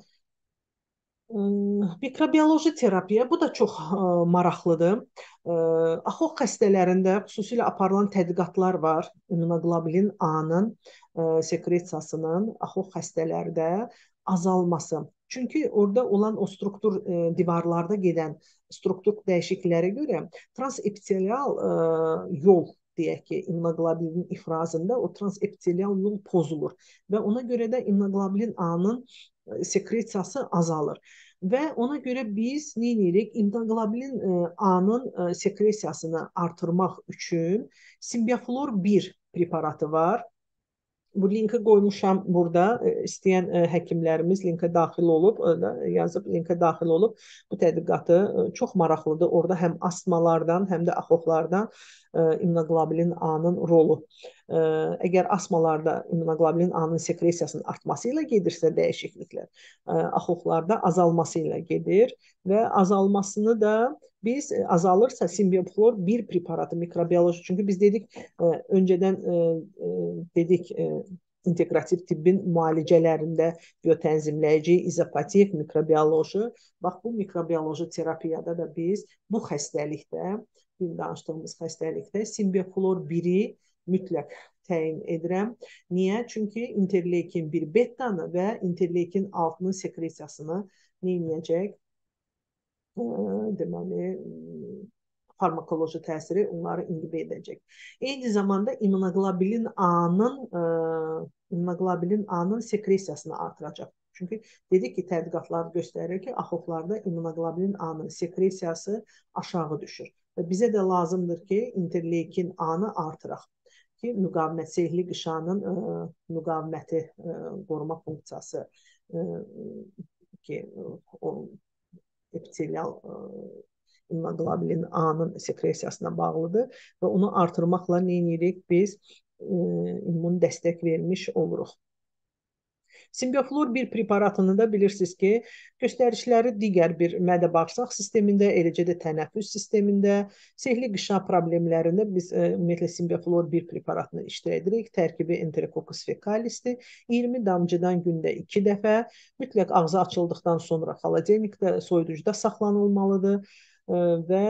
Speaker 2: Mikrobioloji terapiya, bu da çox ə, maraqlıdır. Ə, axox xəstələrində xüsusilə aparılan tədqiqatlar var. İmmunoqlobulin A-nın sekresiyasının axox xəstələrdə azalması. Çünki orada olan o struktur ə, divarlarda gedən struktur dəyişikliklərə görə transepitelial ə, yol deyək ki, immunoqlobulin ifrazında o transepitelial yol pozulur və ona görə də immunoqlobulin A-nın sekresiyası azalır. Və ona görə biz nə edirik? İmmunoqlobulin A-nın sekresiyasını artırmaq üçün Simbiaflor bir preparatı var. Bu linki qoymuşam burada. İstəyən həkimlərimiz linkə daxil olub, yazıb linkə daxil olub. Bu tədqiqatı çox maraqlıdır. Orada həm astmalardan, həm də axoxlardan immunoqlobulin A-nın rolu Əgər asmalarda immunoqlobulin A-nın sekresiyasının artması ilə gedirsə dəyişikliklər, axoxlarda azalması ilə gedir və azalmasını da biz azalırsa simbioflor bir preparatı mikrobioloji, çünki biz dedik öncədən dedik inteqrativ tibbin müalicələrində biotənzimləyici, izopatik, mikrobioloji. Bax, bu mikrobioloji terapiyada da biz bu xəstəlikdə, bir danışdığımız xəstəlikdə simbioflor biri mütləq təyin edirəm. Niyə? Çünki interleykin bir betanı və interleykin altının sekresiyasını neyinəcək? Deməli, farmakoloji təsiri onları inhibə edəcək. Eyni zamanda immunoqlobulin A-nın immunoqlobulin A-nın sekresiyasını artıracaq. Çünki dedik ki, tədqiqatlar göstərir ki, axoxlarda immunoqlobulin A-nın sekresiyası aşağı düşür. Və bizə də lazımdır ki, interleykin A-nı artıraq ki, müqavimət, sehli qışanın müqaviməti qoruma funksiyası ki, o epitelial immunoqlobulin A-nın sekresiyasına bağlıdır və onu artırmaqla nə edirik? Biz immun dəstək vermiş oluruq. Simbioflor bir preparatını da bilirsiniz ki, göstərişləri digər bir mədə-bağırsaq sistemində, eləcə də tənəffüs sistemində, sehli qışa problemlərində biz ümumiyyətlə simbioflor bir preparatını iştirak edirik. Tərkibi Enterococcus fecalisdir. iyirmi damcıdan gündə iki dəfə, mütləq ağzı açıldıqdan sonra xaladenikdə, soyuducuda saxlanılmalıdır və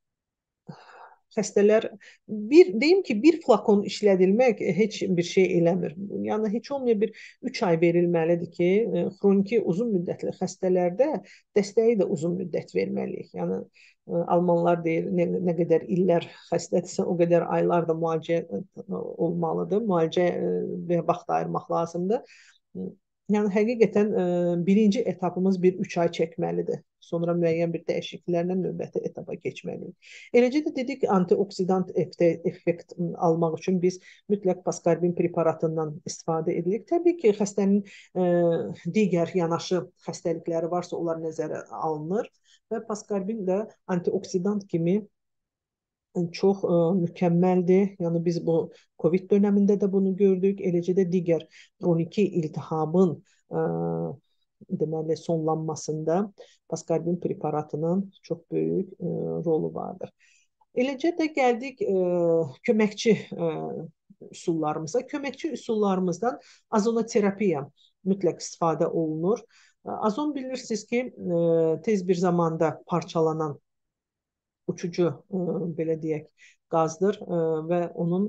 Speaker 2: xəstələr, bir deyim ki, bir flakon işlədilmək heç bir şey eləmir. Yəni, heç olmaya bir üç ay verilməlidir ki, xroniki uzun müddətli xəstələrdə dəstəyi də uzun müddət verməliyik. Yəni, almanlar deyir, nə, nə qədər illər xəstədirsə, o qədər aylar da müalicə olmalıdır. Müalicə və vaxt ayırmaq lazımdır. Yəni, həqiqətən birinci etapımız bir üç ay çəkməlidir. Sonra müəyyən bir dəyişikliklərlə növbəti etapa keçməliyik. Eləcə də dedik ki, antioksidant effekt almaq üçün biz mütləq paskarbin preparatından istifadə edirik. Təbii ki, xəstənin digər yanaşı xəstəlikləri varsa, onlar nəzərə alınır və paskarbin də antioksidant kimi çox mükəmməldir. Yəni, biz bu COVID dönəmində də bunu gördük. Eləcə də digər xroniki iltihabın deməli, sonlanmasında paskarbin preparatının çox böyük rolu vardır. Eləcə də gəldik köməkçi üsullarımıza. Köməkçi üsullarımızdan azonoterapiya mütləq istifadə olunur. Azon bilirsiniz ki, tez bir zamanda parçalanan uçucu, belə deyək, qazdır və onun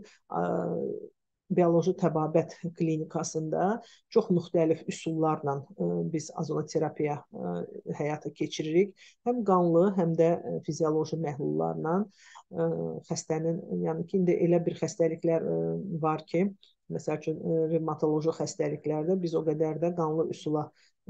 Speaker 2: bioloji təbabət klinikasında çox müxtəlif üsullarla biz azonoterapiya həyata keçiririk. Həm qanlı, həm də fizioloji məhlullarla xəstənin, yəni ki, indi elə bir xəstəliklər var ki, məsəl üçün, revmatoloji xəstəliklərdə biz o qədər də qanlı üsula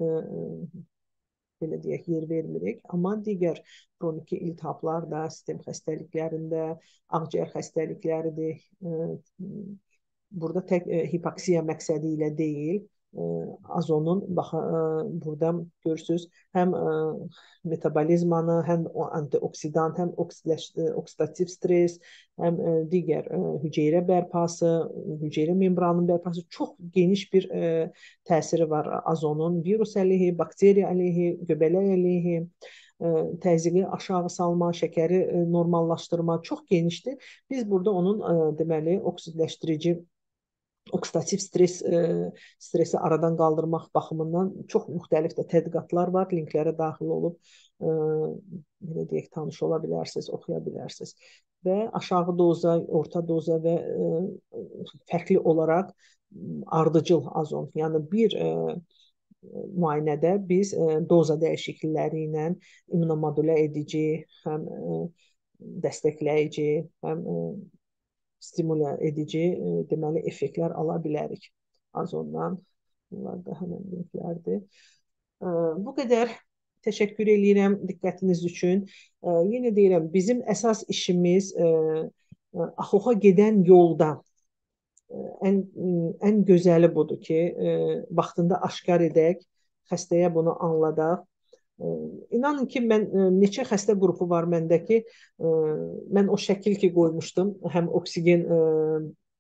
Speaker 2: belə deyək, yer vermirik. Amma digər xroniki iltihablarda, sistem xəstəliklərində, ağciyər xəstəlikləridir. Burada tək hipoksiya məqsədi ilə deyil, azonun, bax, burada görürsünüz, həm metabolizmanı, həm antioksidant, həm oksidativ stres, həm digər hüceyrə bərpası, hüceyrə membranının bərpası, çox geniş bir təsiri var azonun. Virus əleyhi, bakteriya əleyhi, göbələk əleyhi, təzyiqi aşağı salma, şəkəri normallaşdırma çox genişdir. Biz burada onun, deməli, oksidləşdirici, oksidativ stres, stresi aradan qaldırmaq baxımından çox müxtəlif də tədqiqatlar var. Linklərə daxil olub, belə deyək, tanış ola bilərsiniz, oxuya bilərsiniz. Və aşağı doza, orta doza və fərqli olaraq ardıcıl azon. Yəni, bir müayinədə biz doza dəyişiklikləri ilə immunomodulə edici, həm dəstəkləyici, həm stimulə edici, deməli, effektlər ala bilərik azondan. Bunlar da həmən linklərdir. Bu qədər. Təşəkkür edirəm diqqətiniz üçün. Yenə deyirəm, bizim əsas işimiz axoxa gedən yolda ən, ən gözəli budur ki, vaxtında aşkar edək, xəstəyə bunu anladaq. İnanın ki, mən neçə xəstə qrupu var məndə ki, mən o şəkil ki qoymuşdum, həm oksigen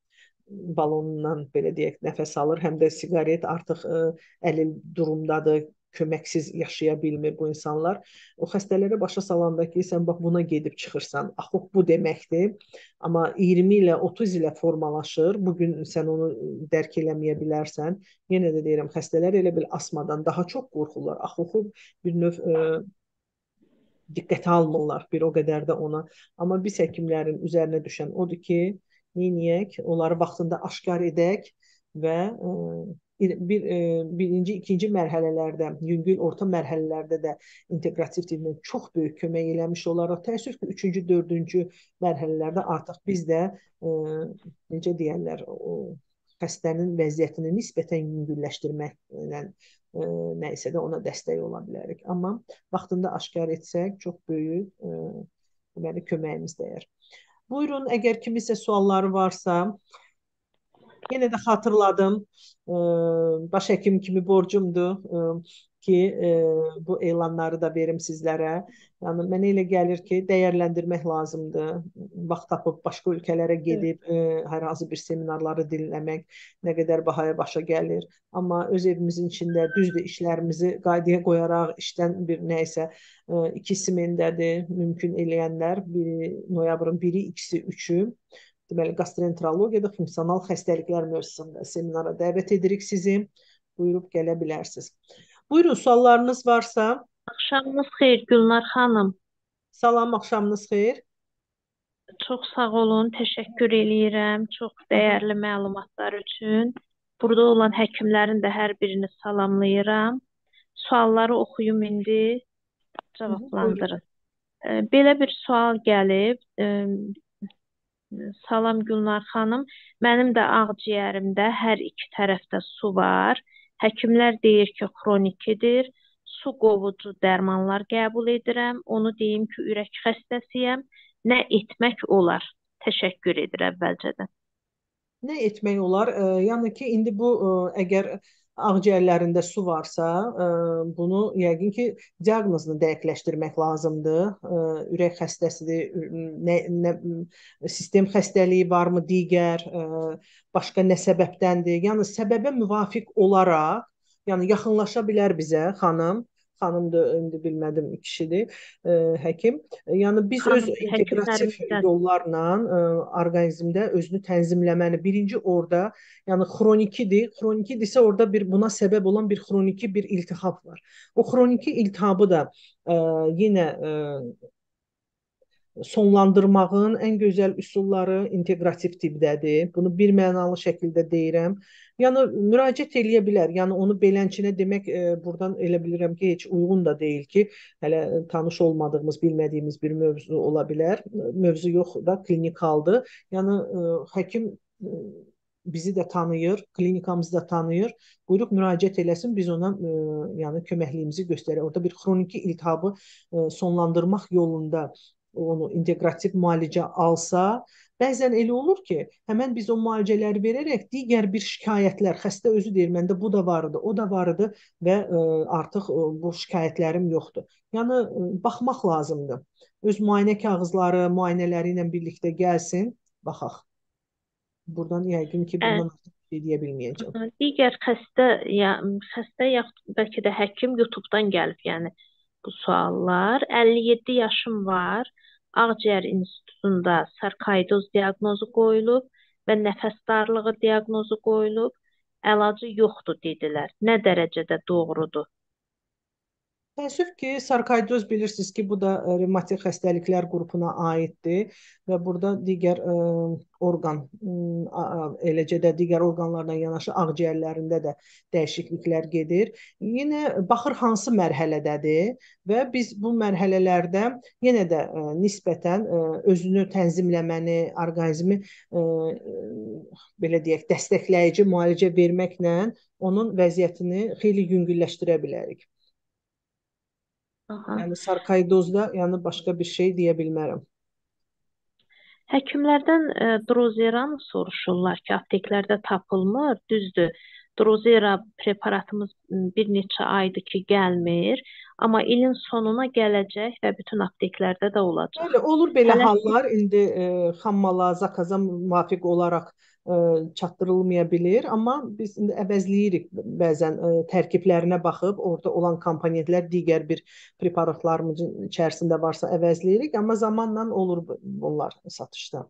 Speaker 2: balonundan belə deyək nəfəs alır, həm də siqaret artıq ə, əlil durumdadır, köməksiz yaşaya bilmir bu insanlar. O xəstələrə başa salanda ki, sən bax buna gedib çıxırsan, axı bu deməkdir. Amma iyirmi ilə otuz ilə formalaşır. Bu gün sən onu dərk eləməyə bilərsən. Yenə də deyirəm, xəstələr elə bil asmadan daha çox qorxurlar. Axı bir növ ə, diqqətə almırlar bir o qədər də ona. Amma biz həkimlərin üzərinə düşən odur ki, neyniyək, onları vaxtında aşkar edək və ə, bir ə, birinci, ikinci mərhələlərdə, yüngül orta mərhələlərdə də inteqrativ tibdən çox böyük kömək eləmiş olaraq, təəssüf ki, üçüncü, dördüncü mərhələlərdə artıq biz də ə, necə deyərlər, o xəstənin vəziyyətini nisbətən yüngülləşdirməklə ə, nə isə də ona dəstək ola bilərik. Amma vaxtında aşkar etsək, çox böyük ə, deməli, köməyimiz dəyər. Buyurun, əgər kimisə sualları varsa, yenə də xatırladım, ə, baş həkim kimi borcumdur ə, ki, ə, bu elanları da verim sizlərə. Yəni, mənə elə gəlir ki, dəyərləndirmək lazımdır. Vaxt tapıb başqa ölkələrə gedib, ə, hər hansı bir seminarları dinləmək nə qədər bahaya başa gəlir. Amma öz evimizin içində düzdür, işlərimizi qaydaya qoyaraq, işdən bir nə isə ə, ikisi mendədir, mümkün eləyənlər. Biri, noyabrın biri, ikisi, üçü. Deməli, gastroenterologiyada funksional xəstəliklər mövzusunda seminara dəvət edirik sizi. Buyurub gələ bilərsiniz. Buyurun, suallarınız varsa.
Speaker 3: Axşamınız xeyir Gülnar xanım.
Speaker 2: Salam, axşamınız xeyir.
Speaker 3: Çox sağ olun, təşəkkür eləyirəm. Çox dəyərli məlumatlar üçün. Burada olan həkimlərin də hər birini salamlayıram. Sualları oxuyum indi, cavablandırın. Hı -hı, belə bir sual gəlib. Salam Gülnar xanım. Mənim də ağciyərimdə hər iki tərəfdə su var. Həkimlər deyir ki, xronikidir. Su qovucu dərmanlar qəbul edirəm. Onu deyim ki, ürək xəstəsiyəm. Nə etmək olar? Təşəkkür edir əvvəlcədən.
Speaker 2: Nə etmək olar? E, yəni ki, indi bu e, əgər ağciyərlərində su varsa, e, bunu yəqin ki, diaqnozunu dəqiqləşdirmək lazımdır. E, ürək xəstəsidir, nə, nə, sistem xəstəliyi varmı, digər, e, başqa nə səbəbdəndir? Yəni, səbəbə müvafiq olaraq, yəni yaxınlaşa bilər bizə xanım, xanımdır, indi bilmədim, kişidir, ə, həkim. Yəni biz
Speaker 3: Xanım,
Speaker 2: öz inteqrativ yollarla ə, orqanizmdə özünü tənzimləməni, birinci orada, yəni xronikidir. Xronikidirsə orada bir buna səbəb olan bir xroniki bir iltihab var. O xroniki iltihabı da ə, yenə ə, sonlandırmağın ən gözəl üsulları inteqrativ tibdədir. Bunu bir mənalı şəkildə deyirəm. Yəni müraciət eləyə bilər. Yəni onu belənçinə demək e, buradan elə bilirəm ki, heç uyğun da deyil ki, hələ tanış olmadığımız, bilmədiyimiz bir mövzu ola bilər. Mövzu yox da klinikaldır. Yəni e, həkim e, bizi də tanıyır, klinikamızı da tanıyır. Buyurub müraciət eləsin, biz ona e, yəni köməkliyimizi göstərək. Orada bir xroniki iltihabı e, sonlandırmaq yolunda onu inteqrativ müalicə alsa, bəzən elə olur ki, həmən biz o müalicələri verərək digər bir şikayətlər, xəstə özü deyir, məndə bu da vardı, o da vardı və ə, artıq ə, bu şikayətlərim yoxdur. Yəni, ə, baxmaq lazımdır. Öz müayinə kağızları, müayinələri ilə birlikdə gəlsin, baxaq. Buradan yəqin ki, bundan artıq bir şey deyə bilməyəcəm.
Speaker 3: Digər xəstə, ya, xəstə yaxud bəlkə də həkim YouTube-dan gəlib, yəni bu suallar. əlli yeddi yaşım var. Ağciyər İnstitutunda sarkoidoz diaqnozu qoyulub və nəfəs darlığı diaqnozu qoyulub. Əlacı yoxdur dedilər. Nə dərəcədə doğrudur?
Speaker 2: Təəssüf ki, sarkoidoz bilirsiniz ki, bu da revmatik xəstəliklər qrupuna aiddir və burada digər ə, orqan, ə, eləcə də digər orqanlarla yanaşı ağciyərlərində də dəyişikliklər gedir. Yenə baxır hansı mərhələdədir və biz bu mərhələlərdə yenə də ə, nisbətən ə, özünü tənzimləməni, orqanizmi ə, belə deyək, dəstəkləyici müalicə verməklə onun vəziyyətini xeyli yüngülləşdirə bilərik.
Speaker 3: Aha.
Speaker 2: Yəni sarkoidozda, yəni başqa bir şey deyə bilmərəm.
Speaker 3: Həkimlərdən e, Drozeran soruşurlar ki, apteklərdə tapılmır, düzdür. Drozera preparatımız bir neçə aydır ki, gəlmir, amma ilin sonuna gələcək və bütün apteklərdə də olacaq.
Speaker 2: Bəli, olur belə
Speaker 3: Hələ...
Speaker 2: hallar. İndi e, xammala, zakaza müvafiq olaraq ə, çatdırılmaya bilir, amma biz indi əvəzləyirik bəzən ə, tərkiblərinə baxıb, orada olan komponentlər digər bir preparatlarımızın içərisində varsa əvəzləyirik, amma zamanla olur bunlar satışda.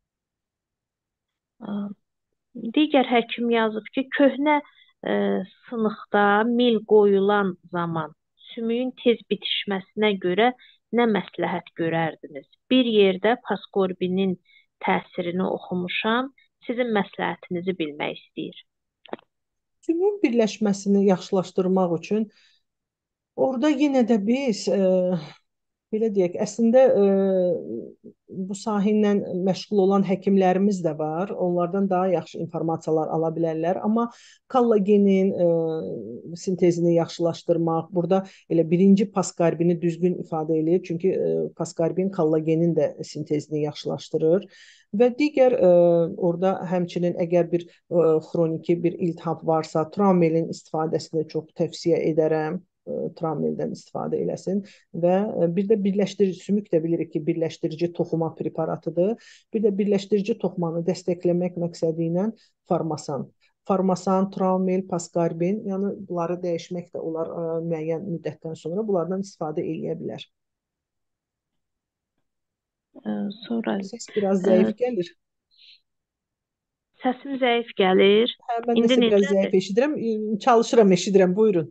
Speaker 3: Ə, Digər həkim yazıb ki, köhnə ə, sınıqda mil qoyulan zaman sümüyün tez bitişməsinə görə nə məsləhət görərdiniz? Bir yerdə paskorbinin təsirini oxumuşam, sizin məsləhətinizi bilmək istəyir.
Speaker 2: Sümüyün birləşməsini yaxşılaşdırmaq üçün orada yenə də biz ə, belə deyək, əslində ə, bu sahə ilə məşğul olan həkimlərimiz də var. Onlardan daha yaxşı informasiyalar ala bilərlər. Amma kollagenin ə, sintezini yaxşılaşdırmaq, burada elə birinci paskarbini düzgün ifadə eləyir. Çünki ə, paskarbin kollagenin də sintezini yaxşılaşdırır. Və digər ə, orada həmçinin əgər bir ə, xroniki bir iltihab varsa, travmelin istifadəsini çox tövsiyə edərəm. Travmeldən istifadə eləsin və bir də birləşdirici sümük də bilirik ki, birləşdirici toxuma preparatıdır. Bir də birləşdirici toxumanı dəstəkləmək məqsədi ilə Farmasan. Farmasan, Travmel, Paskarbin, yəni bunları dəyişmək də olar ə, müəyyən müddətdən sonra bunlardan istifadə eləyə bilər.
Speaker 3: Ə, Sonra
Speaker 2: Səs biraz
Speaker 3: ə,
Speaker 2: zəif gəlir.
Speaker 3: səsim zəif gəlir.
Speaker 2: Hə, mən
Speaker 3: İndi
Speaker 2: nəsə biraz
Speaker 3: necədir?
Speaker 2: zəif eşidirəm. Çalışıram, eşidirəm. Buyurun.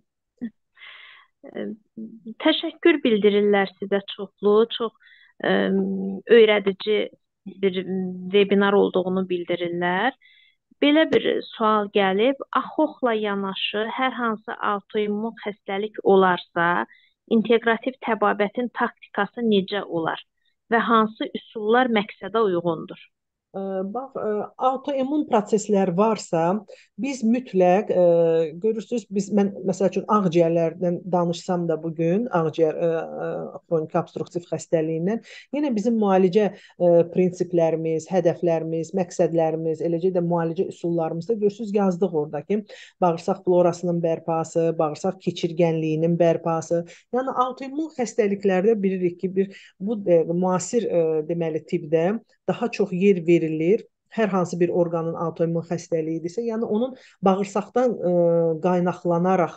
Speaker 3: Ə, Təşəkkür bildirirlər sizə çoxlu, çox ə, öyrədici bir webinar olduğunu bildirirlər. Belə bir sual gəlib, AXOX-la yanaşı hər hansı autoimmun xəstəlik olarsa, inteqrativ təbabətin taktikası necə olar və hansı üsullar məqsədə uyğundur?
Speaker 2: Ə, Bax, ə, autoimmun proseslər varsa, biz mütləq ə, görürsüz, biz mən məsəl üçün ağciyərlərdən danışsam da bu gün, ağciyər ə, ə, xronik obstruktiv xəstəliyindən, yenə bizim müalicə ə, prinsiplərimiz, hədəflərimiz, məqsədlərimiz, eləcə də müalicə üsullarımızda görürsüz yazdıq orada ki, bağırsaq florasının bərpası, bağırsaq keçirgənliyinin bərpası. Yəni autoimmun xəstəliklərdə bilirik ki, bir bu ə, müasir ə, deməli tipdə daha çox yer verilir. Hər hansı bir orqanın autoimmun xəstəliyidirsə, yəni onun bağırsaqdan ə, qaynaqlanaraq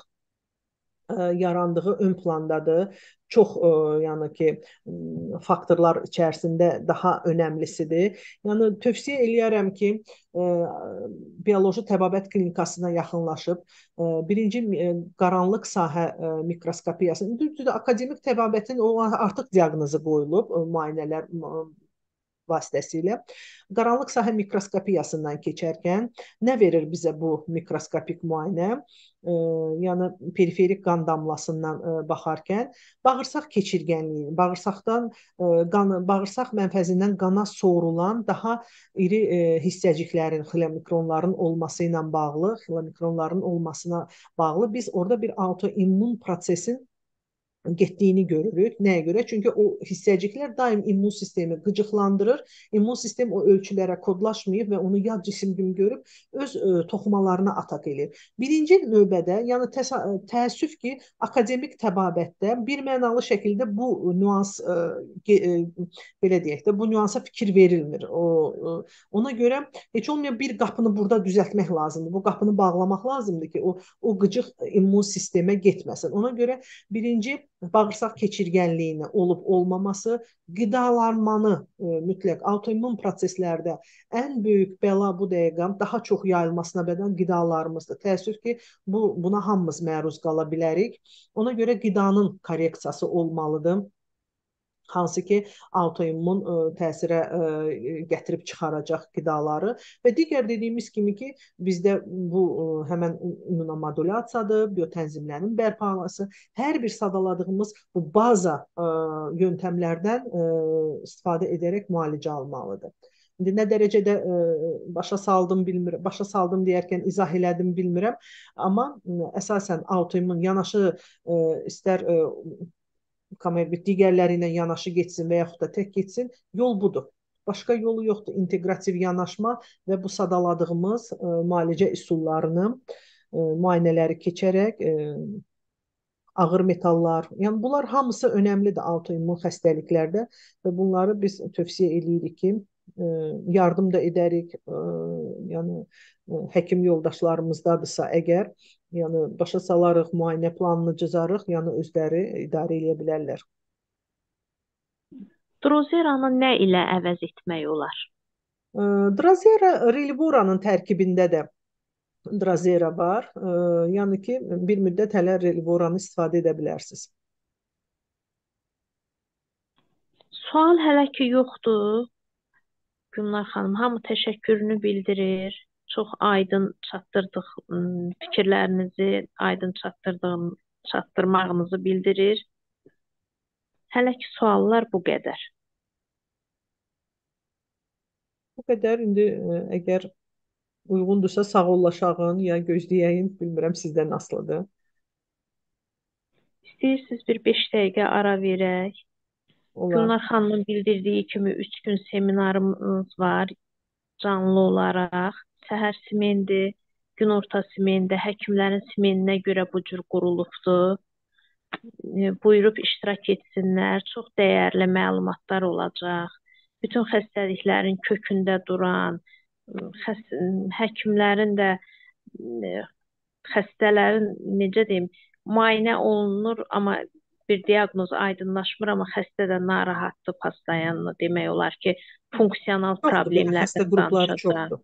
Speaker 2: ə, yarandığı ön plandadır. Çox ə, yəni ki, faktorlar içərisində daha önəmlisidir. Yəni tövsiyə eləyərəm ki, ə, bioloji təbabət klinikasına yaxınlaşıb ə, birinci ə, qaranlıq sahə ə, mikroskopiyası, düzdür, akademik təbabətin o artıq diaqnozu qoyulub, ə, müayinələr ə, vasitəsilə qaranlıq sahə mikroskopiyasından keçərkən nə verir bizə bu mikroskopik müayinə? E, yəni periferik qan damlasından e, baxarkən bağırsaq keçirgənliyi, bağırsaqdan e, qan, bağırsaq mənfəzindən qana sorulan daha iri e, hissəciklərin, xilomikronların olması ilə bağlı, xilomikronların olmasına bağlı biz orada bir autoimmun prosesin getdiyini görürük. Nəyə görə? Çünki o hissəciklər daim immun sistemi qıcıqlandırır. İmmun sistem o ölçülərə kodlaşmayıb və onu yad cisim kimi görüb öz ə, toxumalarına atak edir. Birinci növbədə, yəni təsa təəssüf ki, akademik təbabətdə bir mənalı şəkildə bu nüans ə, ə, belə deyək də, bu nüansa fikir verilmir. O ə, ona görə heç olmayan bir qapını burada düzəltmək lazımdır. Bu qapını bağlamaq lazımdır ki, o o qıcıq immun sistemə getməsin. Ona görə birinci bağırsaq keçirgənliyinin olub olmaması, qidalanmanı e, mütləq autoimmun proseslərdə ən böyük bəla bu dəqiqə daha çox yayılmasına bədən qidalarımızdır. Təəssüf ki, bu buna hamımız məruz qala bilərik. Ona görə qidanın korreksiyası olmalıdır. Hansı ki, autoimmun ə, təsirə ə, gətirib çıxaracaq qidaları və digər dediyimiz kimi ki, bizdə bu ə, həmən immunomodulyasiyadır, biotənzimlərin bərpalısı, hər bir sadaladığımız bu baza ə, yöntəmlərdən ə, istifadə edərək müalicə almalıdır. İndi nə dərəcədə ə, başa saldım bilmirəm, başa saldım deyərkən izah elədim bilmirəm, amma ə, əsasən autoimmun yanaşı ə, istər ə, komorbid digərləri ilə yanaşı getsin və yaxud da tək getsin, yol budur. Başqa yolu yoxdur. İnteqrativ yanaşma və bu sadaladığımız ə, müalicə üsullarını, ə, müayinələri keçərək ə, ağır metallar, yəni bunlar hamısı önəmlidir autoimmun xəstəliklərdə və bunları biz tövsiyə edirik ki, e, yardım da edərik. E, yəni e, həkim yoldaşlarımızdadırsa əgər, yəni başa salarıq, müayinə planını cızarıq, yəni özləri idarə edə bilərlər.
Speaker 3: Drozeranı nə ilə əvəz etmək olar?
Speaker 2: E, Drazera Relvoranın tərkibində də Drazera var. E, yəni ki, bir müddət hələ Relvoranı istifadə edə bilərsiniz.
Speaker 3: Sual hələ ki yoxdur. Gülnar xanım, hamı təşəkkürünü bildirir. Çox aydın çatdırdıq, ım, fikirlərinizi aydın çatdırdığın, çatdırmağınızı bildirir. Hələ ki suallar bu qədər.
Speaker 2: Bu qədər. İndi e, əgər uyğundursa sağollaşağın ya gözləyəyin, bilmirəm sizdən asılıdır.
Speaker 3: İstəyirsiniz bir beş dəqiqə ara verək.
Speaker 2: Olar.
Speaker 3: Gülnar xanımın bildirdiyi kimi üç gün seminarımız var canlı olaraq. Səhər simendi, günorta simendi, həkimlərin simeninə görə bu cür qurulubdur. E, Buyurub iştirak etsinlər. Çox dəyərli məlumatlar olacaq. Bütün xəstəliklərin kökündə duran, xəs həkimlərin də e, xəstələrin necə deyim, müayinə olunur, amma bir diaqnoz aydınlaşmır, amma xəstə də narahatdır pastayanlı. Demək olar ki, funksional
Speaker 2: Çoxdur, belə
Speaker 3: problemlərdən
Speaker 2: xəstə qrupları
Speaker 3: danışacaq.
Speaker 2: çoxdur.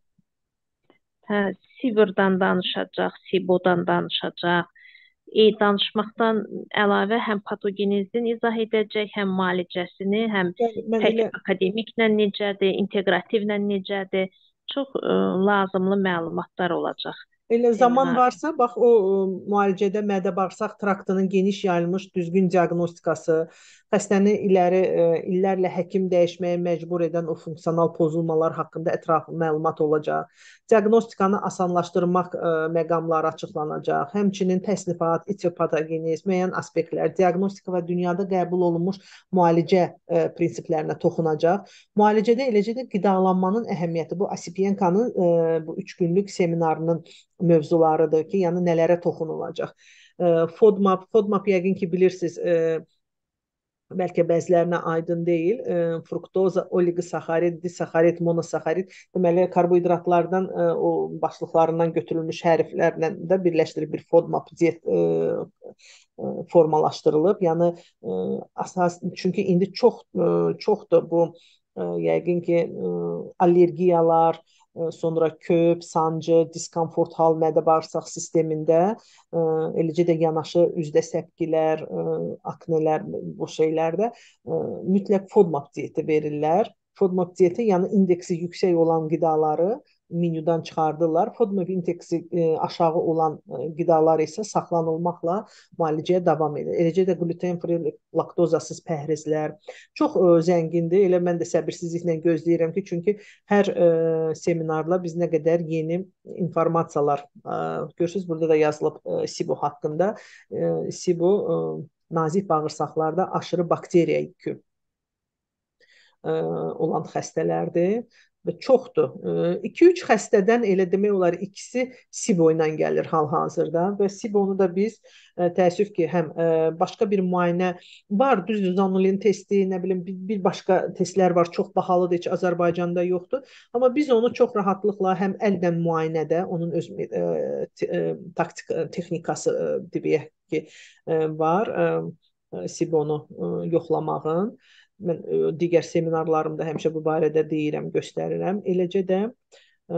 Speaker 3: Hə, SIBOR-dan danışacaq, SIBO-dan danışacaq. E, danışmaqdan əlavə həm patogenezini izah edəcək, həm müalicəsini, həm
Speaker 2: Yəni, mən
Speaker 3: tək
Speaker 2: elə
Speaker 3: akademiklə necədir, inteqrativlə necədir. Çox ə, lazımlı məlumatlar olacaq
Speaker 2: Elə zaman
Speaker 3: seminar.
Speaker 2: varsa, bax o e, müalicədə mədə-bağırsaq traktının geniş yayılmış düzgün diaqnostikası, xəstəni iləri e, illərlə həkim dəyişməyə məcbur edən o funksional pozulmalar haqqında ətraflı məlumat olacaq. Diaqnostikanı asanlaşdırmaq e, məqamları açıqlanacaq. Həmçinin təsnifat, etiopatogenez, müəyyən aspektlər, diaqnostika və dünyada qəbul olunmuş müalicə e, prinsiplərinə toxunacaq. Müalicədə eləcə də qidalanmanın əhəmiyyəti, bu Asipienkanın e, bu üç günlük seminarının mövzularıdır ki, yəni nələrə toxunulacaq. E, FODMAP, FODMAP yəqin ki bilirsiniz, e, bəlkə bəzilərinə aydın deyil. E, fruktoza, oligosaxarid, disaxarid, monosaxarid, deməli karbohidratlardan e, o başlıqlarından götürülmüş hərflərlə də birləşdirib bir FODMAP diyet e, e, formalaşdırılıb. Yəni e, əsas, çünki indi çox e, çoxdur bu e, yəqin ki e, allergiyalar, e, sonra köp, sancı, diskomfort hal mədə-bağırsaq sistemində, e, eləcə də yanaşı üzdə səpgilər, e, aknelər, bu şeylərdə e, mütləq FODMAP diyeti verirlər. FODMAP diyeti, yəni indeksi yüksək olan qidaları menyudan çıxardırlar. FODMAP indeksi e, aşağı olan e, qidalar isə saxlanılmaqla müalicəyə davam edir. Eləcə də gluten free, laktozasız pəhrizlər çox e, zəngindir. Elə mən də səbirsizliklə gözləyirəm ki, çünki hər e, seminarla biz nə qədər yeni informasiyalar e, görürsüz, burada da yazılıb e, SIBO haqqında. E, SIBO e, nazik bağırsaqlarda aşırı bakteriya yükü e, olan xəstələrdir və çoxdur. iki üç xəstədən elə demək olar ikisi SIBO ilə gəlir hal-hazırda və SIBO-nu da biz e, təəssüf ki, həm e, başqa bir müayinə var, düzdür, zanulin testi, nə bilim bir, bir başqa testlər var, çox bahalıdır, heç Azərbaycanda yoxdur. Amma biz onu çox rahatlıqla həm əldən müayinədə, onun öz e, e, taktik texnikası e, deyək ki, e, var e, SIBO-nu e, yoxlamağın. Mən ə, digər seminarlarımda həmişə bu barədə deyirəm, göstərirəm. Eləcə də ə,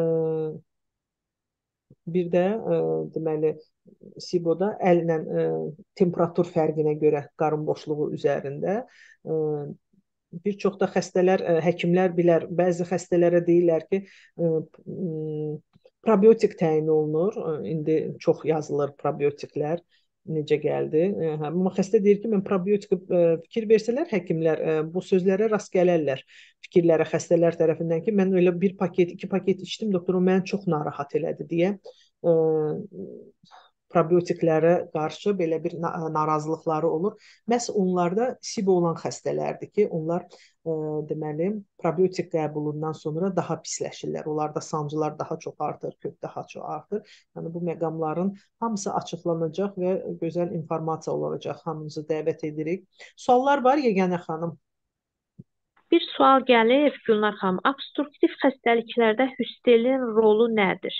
Speaker 2: bir də ə, deməli SIBO-da əllə ə, temperatur fərqinə görə qarın boşluğu üzərində ə, bir çox da xəstələr, ə, həkimlər bilər, bəzi xəstələrə deyirlər ki, ə, probiotik təyin olunur. Ə, İndi çox yazılır probiotiklər. Necə gəldi? Hə, amma xəstə deyir ki, mən probiotika fikir versələr həkimlər bu sözlərə rast gələrlər. Fikirlərə xəstələr tərəfindən ki, mən elə bir paket, iki paket içdim, doktorum məni çox narahat elədi deyə probiotiklərə qarşı belə bir narazılıqları olur. Məhz onlarda SIBO olan xəstələrdir ki, onlar ə, deməli probiotik qəbulundan sonra daha pisləşirlər. Onlarda sancılar daha çox artır, kök daha çox artır. Yəni bu məqamların hamısı açıqlanacaq və gözəl informasiya olacaq. Hamınızı dəvət edirik. Suallar var Yeganə xanım?
Speaker 3: Bir sual gəlir Gülnar xanım, obstruktiv xəstəliklərdə Hüstelin rolu nədir?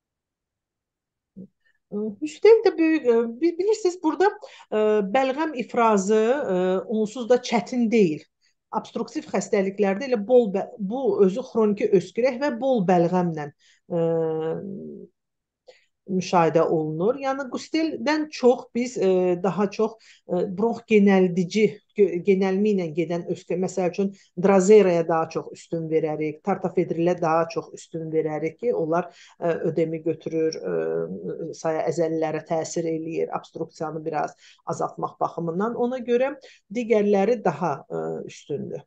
Speaker 2: Hüstel de büyük, e, bi- bilirsiniz burada e, bəlğəm ifrazı e, onsuz da çətin deyil. Obstruktiv xəstəliklərdə elə bol bə- bu özü xroniki öskürək və bol bəlğəmlə e, müşahidə olunur. Yəni Qusteldən çox biz e, daha çox e, bronx genəldici gö- genəlmi ilə gedən öskürək, məsəl üçün Drazeraya daha çox üstün verərik, Tartafedrilə daha çox üstün verərik ki, onlar e, ödemi götürür, e, saya əzəlilərə təsir eləyir, obstruksiyanı biraz azaltmaq baxımından. Ona görə digərləri daha e, üstündür.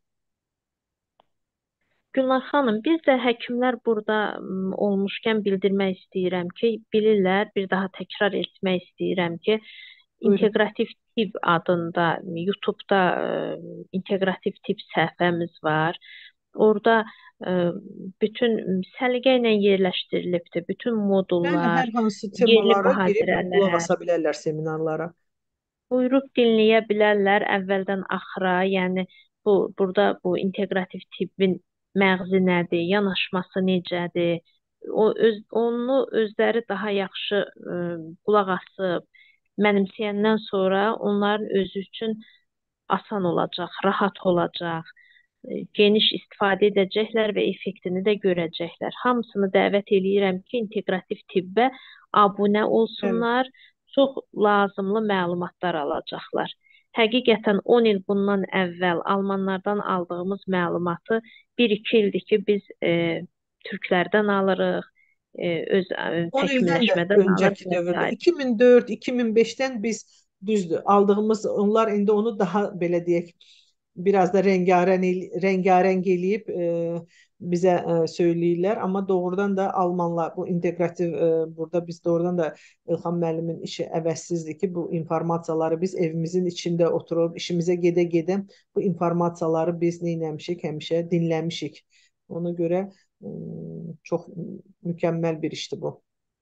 Speaker 3: Gülnar xanım, biz də həkimlər burada m, olmuşkən bildirmək istəyirəm ki, bilirlər, bir daha təkrar etmək istəyirəm ki,
Speaker 2: Buyurun.
Speaker 3: inteqrativ tibb adında YouTube-da e, inteqrativ tibb səhifəmiz var. Orada e, bütün səliqə ilə yerləşdirilibdir, bütün
Speaker 2: Bəli,
Speaker 3: modullar,
Speaker 2: hər hansı
Speaker 3: yerli
Speaker 2: temalara girib qulaq
Speaker 3: mühazirələr.
Speaker 2: asa bilərlər seminarlara.
Speaker 3: Buyurub dinləyə bilərlər əvvəldən axıra. Yəni bu burada bu inteqrativ tibbin məğzi nədir, yanaşması necədir? O öz onu özləri daha yaxşı ə, qulaq asıb mənimsəyəndən sonra onların özü üçün asan olacaq, rahat olacaq, ə, geniş istifadə edəcəklər və effektini də görəcəklər. Hamısını dəvət eləyirəm ki, inteqrativ tibbə abunə
Speaker 2: Bəli.
Speaker 3: olsunlar, çox lazımlı məlumatlar alacaqlar. Həqiqətən on il bundan əvvəl almanlardan aldığımız məlumatı bir iki ildir ki, biz e, türklərdən alırıq, e, öz e,
Speaker 2: on ildən də
Speaker 3: təkmilləşmədən alırıq
Speaker 2: öncəki
Speaker 3: və
Speaker 2: dövrdə
Speaker 3: sair.
Speaker 2: iki min dörd iki min beşdən biz düzdür aldığımız onlar indi onu daha belə deyək biraz da rengarenk rengarenk eləyib e, bizə e, söyləyirlər amma doğrudan da Almanlar bu inteqrativ e, burada biz doğrudan da İlham müəllimin işi əvəzsizdir ki bu informasiyaları biz evimizin içində oturub işimizə gedə-gedə bu informasiyaları biz nə etmişik həmişə dinləmişik. Ona görə e, çox mükəmməl bir işdir bu.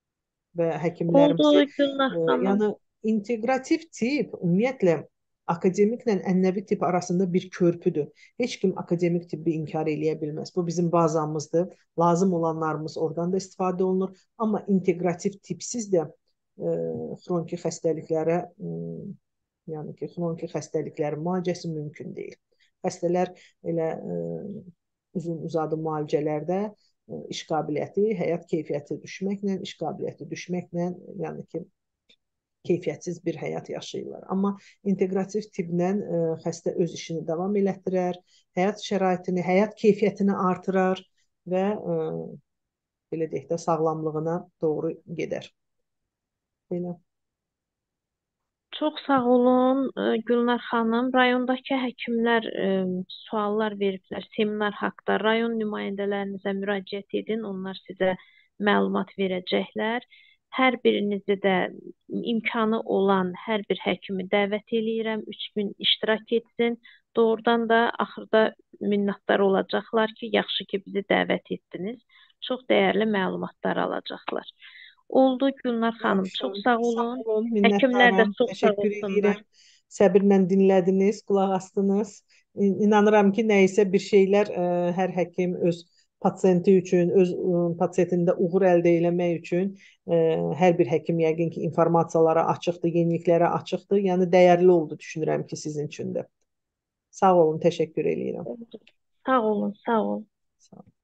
Speaker 2: Və
Speaker 3: Oldu
Speaker 2: həkimlərimizi
Speaker 3: Gülnar
Speaker 2: e,
Speaker 3: xanım.
Speaker 2: yəni inteqrativ tip ümumiyyətlə akademiklə ənənəvi tip arasında bir körpüdür. Heç kim akademik tibbi inkar eləyə bilməz. Bu bizim bazamızdır. Lazım olanlarımız oradan da istifadə olunur. Amma inteqrativ tipsiz də e, xroniki xəstəliklərə e, yəni ki, xroniki xəstəliklərin müalicəsi mümkün deyil. Xəstələr elə e, uzun uzadı müalicələrdə e, iş qabiliyyəti, həyat keyfiyyəti düşməklə, iş qabiliyyəti düşməklə, yəni ki, keyfiyyətsiz bir həyat yaşayırlar. Amma inteqrativ tibblə e, xəstə öz işini davam elətdirər, həyat şəraitini, həyat keyfiyyətini artırar və e, belə deyək də sağlamlığına doğru gedər. Belə.
Speaker 3: Çox sağ olun e, Gülnar xanım. Rayondakı həkimlər e, suallar veriblər seminar haqqında. Rayon nümayəndələrinizə müraciət edin, onlar sizə məlumat verəcəklər. Hər birinizi də imkanı olan hər bir həkimi dəvət eləyirəm. Üç gün iştirak etsin. Doğrudan da axırda minnətdar olacaqlar ki, yaxşı ki bizi dəvət etdiniz. Çox dəyərli məlumatlar alacaqlar. Oldu Gülnar xanım.
Speaker 2: Yaxşı.
Speaker 3: Çox sağ
Speaker 2: Sağ
Speaker 3: olun.
Speaker 2: olun,
Speaker 3: Həkimlər də
Speaker 2: minnətdaram.
Speaker 3: çox sağ
Speaker 2: Təşəkkür
Speaker 3: olsunlar.
Speaker 2: edirəm. Səbirlə dinlədiniz, qulaq astınız. İn- İnanıram ki, nəysə bir şeylər ə, hər həkim öz pasiyenti üçün, öz ə, pasiyentində uğur əldə etmək üçün ə, hər bir həkim yəqin ki, informasiyalara açıqdır, yeniliklərə açıqdır. Yəni dəyərli oldu düşünürəm ki, sizin üçün də. Sağ olun, təşəkkür edirəm.
Speaker 3: Sağ olun, sağ olun.
Speaker 2: Sağ olun.